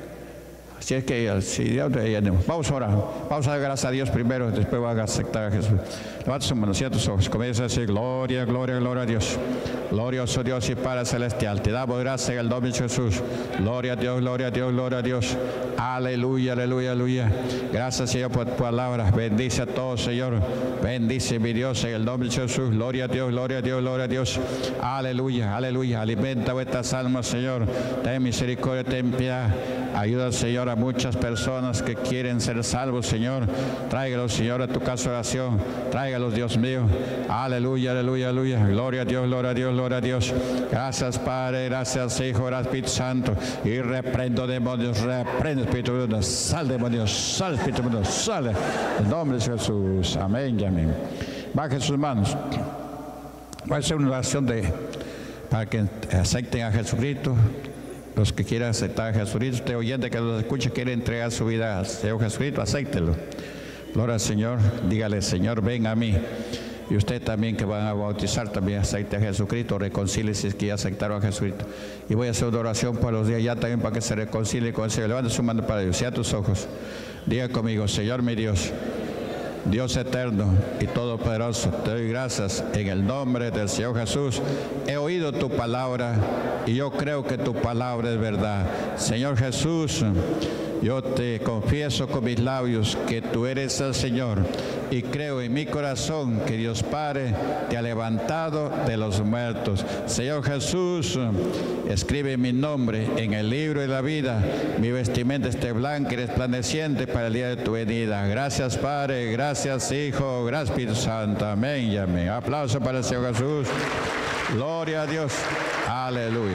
Así es que si vamos ahora, vamos a dar gracias a Dios primero, después van a aceptar a Jesús. Levanta sus manos, cierra tus ojos, comienza a decir gloria, gloria, gloria a Dios. Glorioso Dios y Padre Celestial, te damos gracias en el nombre de Jesús. Gloria a Dios, gloria a Dios, gloria a Dios. Aleluya, aleluya, aleluya. Gracias, Señor, por tu palabra. Bendice a todos, Señor. Bendice, mi Dios, en el nombre de Jesús. Gloria a Dios, gloria a Dios, gloria a Dios. Aleluya, aleluya. Alimenta vuestras almas, Señor. Ten misericordia, ten piedad. Ayuda, Señor, a muchas personas que quieren ser salvos, Señor. Tráigalos, Señor, a tu casa de oración. Tráigalos, Dios mío. Aleluya, aleluya, aleluya. Gloria a Dios, gloria a Dios, gloria a Dios. Gracias, Padre, gracias, Hijo, gracias, Espíritu Santo. Y reprendo demonios, reprendo Espíritu Santo. Sal, demonios, sal, Espíritu Santo, sal. En el nombre de Jesús. Amén y amén. Bajen sus manos. Voy a hacer una oración de, para que acepten a Jesucristo. Los que quieran aceptar a Jesucristo, usted oyente que los escucha, quiere entregar su vida al Señor Jesucristo, acéptelo. Gloria al Señor, dígale, Señor, ven a mí. Y usted también que van a bautizar, también acepte a Jesucristo, reconcíliese si es que ya aceptaron a Jesucristo. Y voy a hacer una oración para los días ya también para que se reconcilie con el Señor. Levanta su mano para Dios, cierra tus ojos. Diga conmigo, Señor mi Dios, Dios eterno y todopoderoso, te doy gracias en el nombre del Señor Jesús. He oído tu palabra y yo creo que tu palabra es verdad. Señor Jesús, yo te confieso con mis labios que tú eres el Señor y creo en mi corazón que Dios Padre te ha levantado de los muertos. Señor Jesús, escribe mi nombre en el libro de la vida. Mi vestimenta esté blanca y resplandeciente para el día de tu venida. Gracias, Padre. Gracias, Hijo. Gracias, Espíritu Santo. Amén y amén. Aplauso para el Señor Jesús. Gloria a Dios. Aleluya.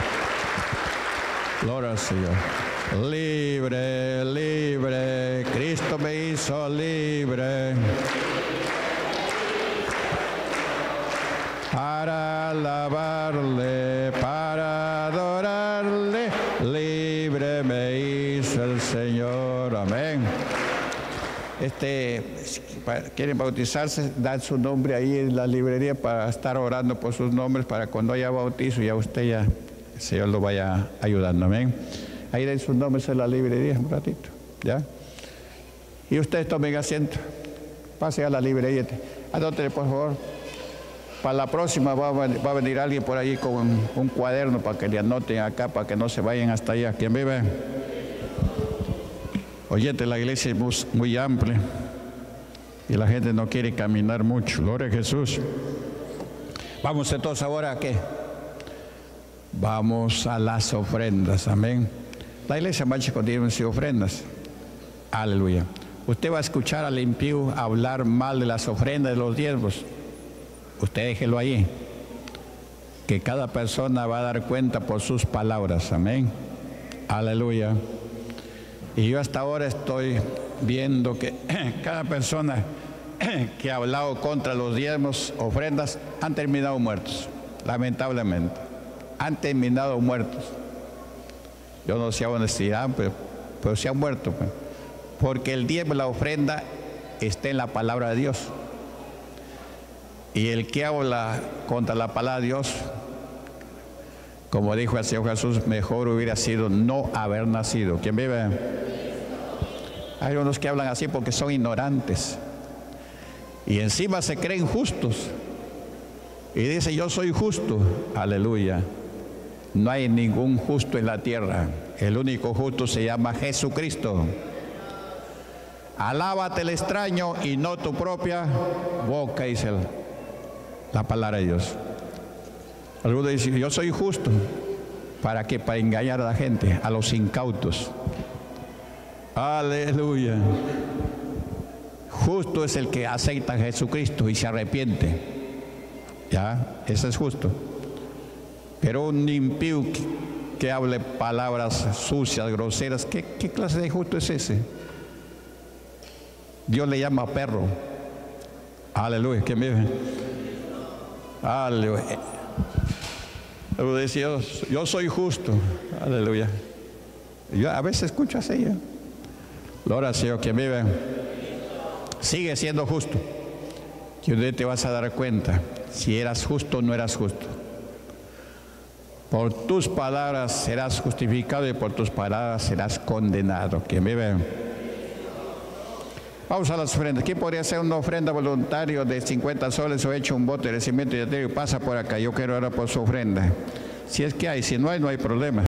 Gloria al Señor. Libre, libre, Cristo me hizo libre para alabarle, para adorarle, libre me hizo el Señor. Amén. Este, quieren bautizarse, dan su nombre ahí en la librería para estar orando por sus nombres, para cuando haya bautizo ya usted ya, el Señor lo vaya ayudando. Amén. Ahí den sus nombres en la librería un ratito, ¿ya? Y ustedes tomen asiento. Pase a la librería. Anótele, por favor. Para la próxima va a, va a venir alguien por ahí con un, un cuaderno para que le anoten acá, para que no se vayan hasta allá. ¿Quién vive? Oyente, la iglesia es muy, muy amplia y la gente no quiere caminar mucho. Gloria a Jesús. Vamos entonces ahora a qué? Vamos a las ofrendas. Amén. La iglesia marcha con diezmos y ofrendas. Aleluya. Usted va a escuchar al impío hablar mal de las ofrendas, de los diezmos. Usted déjelo ahí. Que cada persona va a dar cuenta por sus palabras. Amén. Aleluya. Y yo hasta ahora estoy viendo que cada persona que ha hablado contra los diezmos, ofrendas, han terminado muertos. Lamentablemente. Han terminado muertos. Yo no sé a honestidad, pero, pero se han muerto. Pues. Porque el diezmo, la ofrenda, está en la palabra de Dios. Y el que habla contra la palabra de Dios, como dijo el Señor Jesús, mejor hubiera sido no haber nacido. ¿Quién vive? Hay unos que hablan así porque son ignorantes. Y encima se creen justos. Y dice, yo soy justo. Aleluya. No hay ningún justo en la tierra. El único justo se llama Jesucristo. Alábate el extraño y no tu propia boca, dice la palabra de Dios. Algunos dicen, yo soy justo. ¿Para qué? Para engañar a la gente, a los incautos. Aleluya. Justo es el que acepta a Jesucristo y se arrepiente. Ya, ese es justo. Pero un impío que, que hable palabras sucias, groseras, ¿qué, ¿qué clase de justo es ese? Dios le llama perro. Aleluya, ¿quién vive? Aleluya. Yo, yo soy justo. Aleluya. Yo a veces escucho así. ¿eh? Gloria al Señor, quien vive. Sigue siendo justo. Que un día te vas a dar cuenta si eras justo o no eras justo. Por tus palabras serás justificado y por tus palabras serás condenado. Quien vive. Vamos a las ofrendas. ¿Quién podría hacer una ofrenda voluntaria de cincuenta soles o hecho un bote de cimiento y de trigo y pasa por acá? Yo quiero orar por su ofrenda. Si es que hay, si no hay, no hay problema.